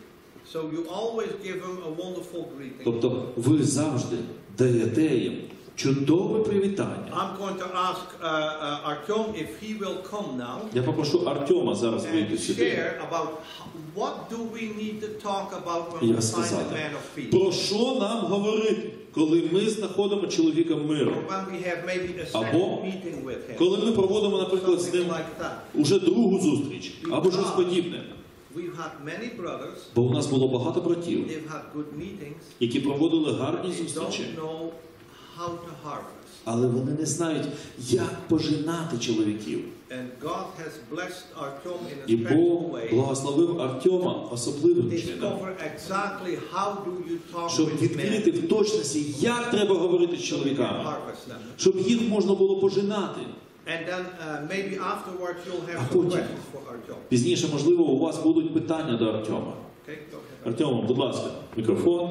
Speaker 2: So you always give him a wonderful greeting.
Speaker 1: Тобто ви завжди даєте їм Чудове привітання.
Speaker 2: I'm going to ask Artyom if he will come now
Speaker 1: Я попрошу Артема зараз вийти
Speaker 2: and
Speaker 1: сюди
Speaker 2: share about what do we need to talk about when
Speaker 1: і
Speaker 2: we find a
Speaker 1: розказати,
Speaker 2: man of peace.
Speaker 1: про що нам говорити, коли ми знаходимо чоловіка миру.
Speaker 2: Or when we have maybe a
Speaker 1: Або
Speaker 2: second meeting with him.
Speaker 1: коли ми проводимо, наприклад, з ним
Speaker 2: Something like that.
Speaker 1: уже другу зустріч, або щось подібне.
Speaker 2: We've had many brothers,
Speaker 1: Бо у нас було багато братів,
Speaker 2: they've had good meetings,
Speaker 1: які проводили гарні
Speaker 2: they
Speaker 1: зустрічі,
Speaker 2: don't know how to harvest.
Speaker 1: але вони не знають, як пожинати чоловіків.
Speaker 2: And God has blessed Artyom in a
Speaker 1: І
Speaker 2: special
Speaker 1: Бог
Speaker 2: way
Speaker 1: благословив Артема особливим чином,
Speaker 2: discover exactly how do you talk
Speaker 1: щоб
Speaker 2: with men
Speaker 1: відкрити в точності, як треба говорити з
Speaker 2: and
Speaker 1: чоловіками,
Speaker 2: harvest them.
Speaker 1: щоб їх можна було пожинати.
Speaker 2: And then maybe afterwards you'll have
Speaker 1: А
Speaker 2: some
Speaker 1: потім,
Speaker 2: questions for Artyom.
Speaker 1: пізніше, можливо, у вас будуть питання до Артема.
Speaker 2: Okay, go ahead.
Speaker 1: Артему, будь ласка, мікрофон.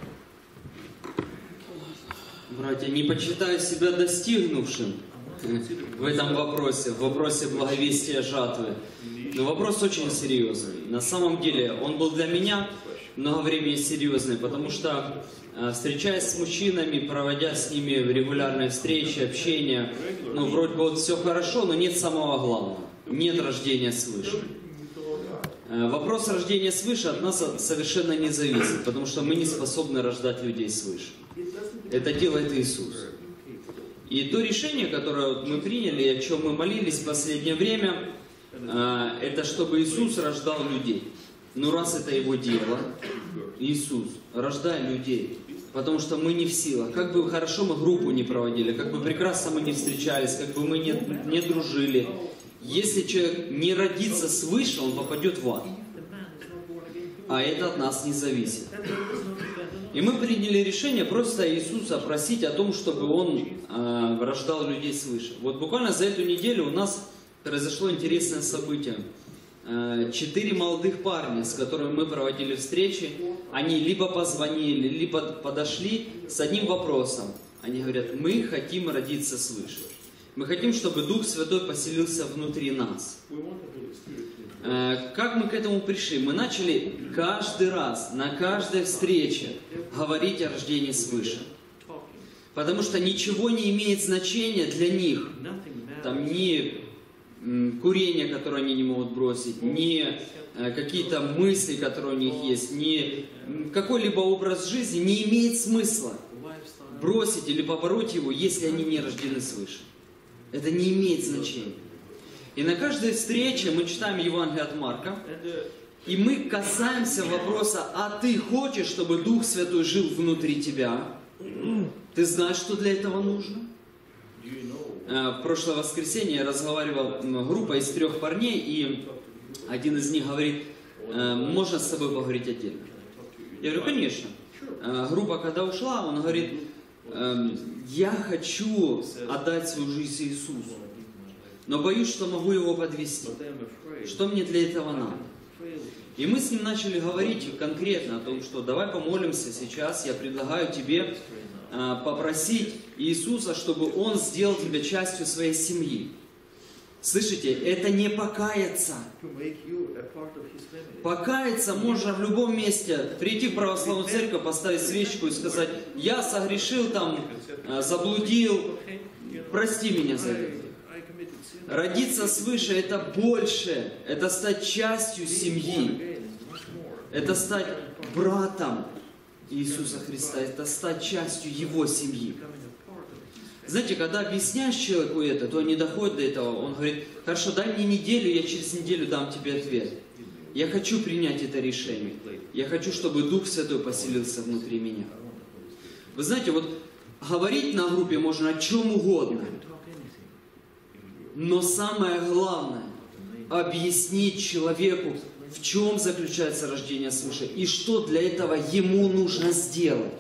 Speaker 8: Братья, не почитаю себя достигнувшим в этом вопросе, в вопросе благовестия жатвы. Но вопрос очень серьезный. На самом деле, он был для меня много времени серьезный, потому что, встречаясь с мужчинами, проводя с ними регулярные встречи, общение, ну, вроде бы вот все хорошо, но нет самого главного. Нет рождения свыше. Вопрос рождения свыше от нас совершенно не зависит, потому что мы не способны рождать людей свыше. Это делает Иисус. И то решение, которое мы приняли, о чем мы молились в последнее время, это чтобы Иисус рождал людей. Ну раз это Его дело, Иисус, рождай людей. Потому что мы не в силах. Как бы хорошо мы группу не проводили, как бы прекрасно мы не встречались, как бы мы не дружили. Если человек не родится свыше, он попадет в ад. А это от нас не зависит. И мы приняли решение просто Иисуса просить о том, чтобы Он рождал людей свыше. Вот буквально за эту неделю у нас произошло интересное событие. 4 молодых парня, с которыми мы проводили встречи, они либо позвонили, либо подошли с одним вопросом. Они говорят, мы хотим родиться свыше. Мы хотим, чтобы Дух Святой поселился внутри нас. Как мы к этому пришли? Мы начали каждый раз, на каждой встрече говорить о рождении свыше. Потому что ничего не имеет значения для них. Там ни курение, которое они не могут бросить, ни какие-то мысли, которые у них есть, ни какой-либо образ жизни не имеет смысла бросить или побороть его, если они не рождены свыше. Это не имеет значения. И на каждой встрече мы читаем Евангелие от Марка, и мы касаемся вопроса, а ты хочешь, чтобы Дух Святой жил внутри тебя? Ты знаешь, что для этого нужно? В прошлое воскресенье я разговаривал с группой из 3 парней, и один из них говорит, можно с тобой поговорить отдельно? Я говорю, конечно. Группа, когда ушла, он говорит, я хочу отдать свою жизнь Иисусу, но боюсь, что могу его подвести. Что мне для этого надо? И мы с ним начали говорить конкретно о том, что давай помолимся сейчас, я предлагаю тебе попросить Иисуса, чтобы Он сделал тебя частью своей семьи. Слышите, это не покаяться. Покаяться можно в любом месте. Прийти в православную церковь, поставить свечку и сказать, я согрешил там, заблудил, прости меня за это. Родиться свыше это больше, это стать частью семьи. Это стать братом Иисуса Христа, это стать частью Его семьи. Знаете, когда объясняешь человеку это, то не доходит до этого. Он говорит, хорошо, дай мне неделю, я через неделю дам тебе ответ. Я хочу принять это решение. Я хочу, чтобы Дух Святой поселился внутри меня. Вы знаете, вот говорить на группе можно о чем угодно. Но самое главное, объяснить человеку, в чем заключается рождение свыше и что для этого ему нужно сделать.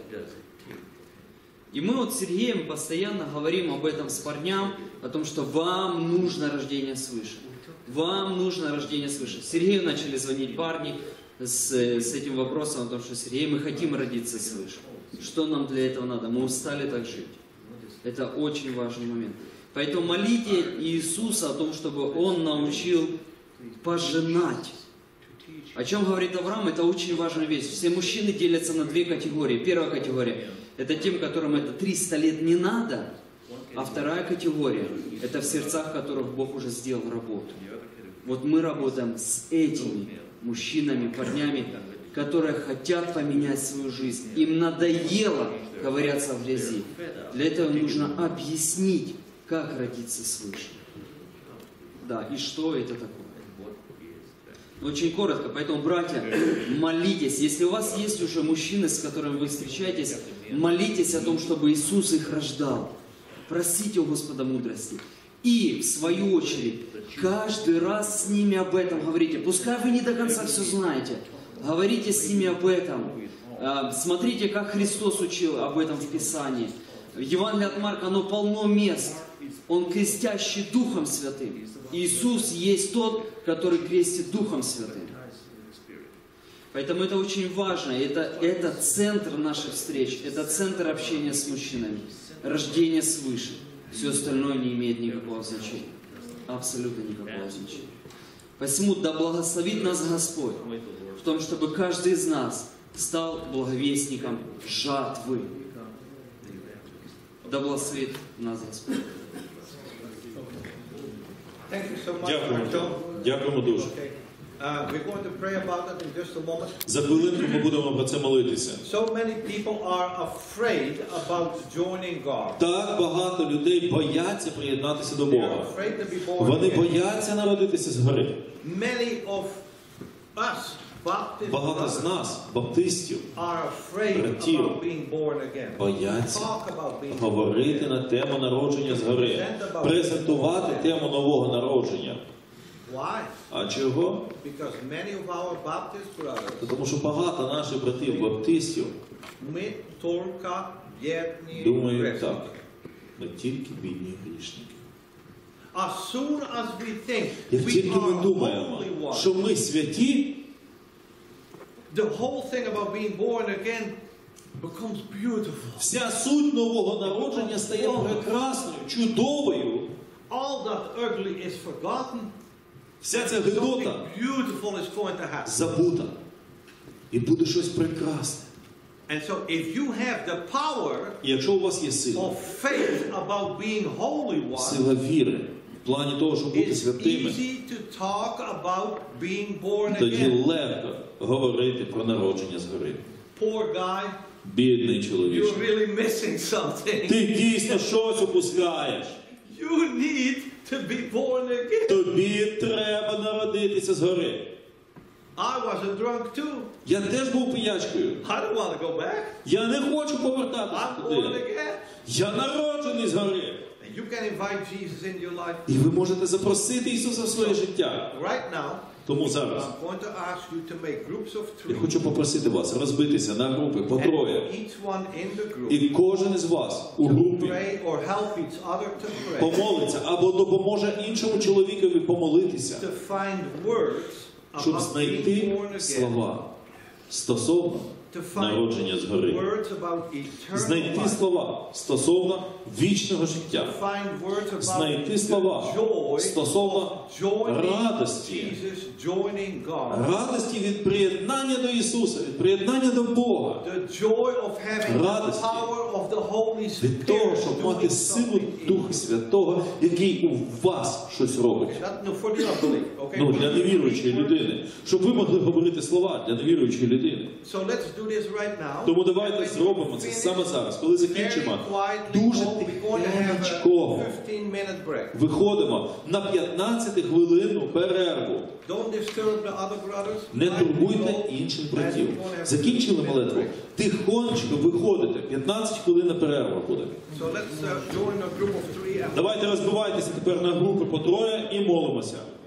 Speaker 8: И мы вот с Сергеем постоянно говорим об этом с парням, о том, что вам нужно рождение свыше. Вам нужно рождение свыше. Сергею начали звонить парни с этим вопросом о том, что Сергей, мы хотим родиться свыше. Что нам для этого надо? Мы устали так жить. Это очень важный момент. Поэтому молите Иисуса о том, чтобы Он научил пожинать. О чем говорит Авраам, это очень важная вещь. Все мужчины делятся на 2 категории. Первая категория. Это тем, которым это 300 лет не надо. А вторая категория, это в сердцах которых Бог уже сделал работу. Вот мы работаем с этими мужчинами, парнями, которые хотят поменять свою жизнь. Им надоело ковыряться в грязи. Для этого нужно объяснить, как родиться свыше. Да, и что это такое. Очень коротко, поэтому, братья, молитесь. Если у вас есть уже мужчины, с которыми вы встречаетесь, молитесь о том, чтобы Иисус их рождал. Просите у Господа мудрости. И, в свою очередь, каждый раз с ними об этом говорите. Пускай вы не до конца все знаете. Говорите с ними об этом. Смотрите, как Христос учил об этом в Писании. В Евангелии от Марка оно полно мест. Он крестящий Духом Святым. Иисус есть тот, который крестит Духом Святым. Поэтому это очень важно. Это центр наших встреч. Это центр общения с мужчинами. Рождение свыше. Все остальное не имеет никакого значения. Абсолютно никакого значения. Посему да благословит нас Господь в том, чтобы каждый из нас стал благовестником жатвы. Да благословит нас Господь.
Speaker 2: Thank you so much,
Speaker 1: Дякуємо.
Speaker 2: Artyom.
Speaker 1: Дякуємо дуже.
Speaker 2: Okay. We're going to pray about it in just a moment.
Speaker 1: За хвилинку ми будемо про це молитися.
Speaker 2: So many people are afraid about joining God.
Speaker 1: Так багато людей бояться приєднатися до
Speaker 2: They're
Speaker 1: Бога.
Speaker 2: afraid to be born
Speaker 1: Вони
Speaker 2: again.
Speaker 1: бояться народитися згори.
Speaker 2: Many of us, Baptist
Speaker 1: Багато з
Speaker 2: brothers,
Speaker 1: нас, баптистів,
Speaker 2: are afraid
Speaker 1: братів,
Speaker 2: about being born again.
Speaker 1: бояться
Speaker 2: Talk about being born
Speaker 1: говорити на тему народження згори, презентувати тему нового народження.
Speaker 2: Why?
Speaker 1: А чого?
Speaker 2: Because many of our Baptist brothers,
Speaker 1: Тому що багато наших братів баптистів
Speaker 2: ми тільки бідні
Speaker 1: думають
Speaker 2: грешники.
Speaker 1: так. Ми тільки бідні грішники.
Speaker 2: As soon as we think
Speaker 1: Як
Speaker 2: we
Speaker 1: тільки ми
Speaker 2: are
Speaker 1: думаємо,
Speaker 2: holy ones,
Speaker 1: що ми святі,
Speaker 2: the whole thing about being born again becomes beautiful.
Speaker 1: вся суть нового народження стає прекрасною, чудовою.
Speaker 2: All that ugly is forgotten.
Speaker 1: Вся ця
Speaker 2: Something
Speaker 1: гидота
Speaker 2: beautiful is going to happen.
Speaker 1: забута. І буде щось прекрасне.
Speaker 2: And so if you have the power
Speaker 1: І якщо у вас є сила,
Speaker 2: of faith about being holy ones,
Speaker 1: сила віри в плані того, щоб бути
Speaker 2: it's
Speaker 1: святими,
Speaker 2: easy to talk about being born
Speaker 1: тоді
Speaker 2: again.
Speaker 1: легко говорити про народження згори.
Speaker 2: Poor guy,
Speaker 1: Бідний чоловік.
Speaker 2: you're really missing something.
Speaker 1: Ти дійсно щось упускаєш.
Speaker 2: You need to be born again.
Speaker 1: Тобі треба народитися згори.
Speaker 2: I was a drunk too.
Speaker 1: Я теж був пиячкою.
Speaker 2: I don't want to go back.
Speaker 1: Я не хочу повертатися
Speaker 2: I'm born
Speaker 1: туди.
Speaker 2: again.
Speaker 1: Я народжений згори.
Speaker 2: And you can invite Jesus into your life
Speaker 1: І ви можете запросити Ісуса в своє життя.
Speaker 2: right now.
Speaker 1: Тому зараз
Speaker 2: I'm going to ask you to make groups of
Speaker 1: я
Speaker 2: three.
Speaker 1: хочу попросити вас розбитися на групи по
Speaker 2: And
Speaker 1: троє.
Speaker 2: each one in the group
Speaker 1: І кожен із вас у
Speaker 2: to
Speaker 1: групі
Speaker 2: pray or help each other to pray.
Speaker 1: помолиться або допоможе іншому чоловікові помолитися,
Speaker 2: To find words
Speaker 1: щоб
Speaker 2: about being
Speaker 1: знайти
Speaker 2: born again.
Speaker 1: слова стосовно
Speaker 2: To find
Speaker 1: народження згори.
Speaker 2: words about eternal
Speaker 1: Знайти
Speaker 2: life.
Speaker 1: слова стосовно вічного життя.
Speaker 2: To find words about
Speaker 1: Знайти слова
Speaker 2: the joy
Speaker 1: стосовно
Speaker 2: of joining
Speaker 1: радості.
Speaker 2: Jesus, joining God.
Speaker 1: Радості від приєднання до Ісуса, від приєднання до Бога.
Speaker 2: The joy of having the
Speaker 1: Радості
Speaker 2: power of the Holy
Speaker 1: Від того,
Speaker 2: Spirit
Speaker 1: щоб мати
Speaker 2: doing
Speaker 1: силу
Speaker 2: something in
Speaker 1: Духа Святого, який у вас щось робить.
Speaker 2: That, no, for the unbelief, okay?
Speaker 1: Ну, для невіруючої людини. Щоб ви могли говорити слова для невіруючої людини.
Speaker 2: So let's do this right now.
Speaker 1: Тому давайте
Speaker 2: And when
Speaker 1: зробимо
Speaker 2: you
Speaker 1: це
Speaker 2: finish,
Speaker 1: саме зараз. Коли закінчимо,
Speaker 2: very quietly
Speaker 1: дуже
Speaker 2: go. We're going to have a
Speaker 1: тихенечко
Speaker 2: 15-minute break.
Speaker 1: виходимо на 15-хвилинну перерву.
Speaker 2: Don't disturb the other brothers.
Speaker 1: Не
Speaker 2: Quietly
Speaker 1: турбуйте
Speaker 2: go.
Speaker 1: інших
Speaker 2: And
Speaker 1: братів.
Speaker 2: we're gonna have a
Speaker 1: Закінчили
Speaker 2: 15-minute
Speaker 1: молитву.
Speaker 2: break.
Speaker 1: Тихонечко виходите. 15 хвилин перерва буде.
Speaker 2: So let's join a group of three. And
Speaker 1: Давайте розбивайтеся тепер на групи по троє і молимося.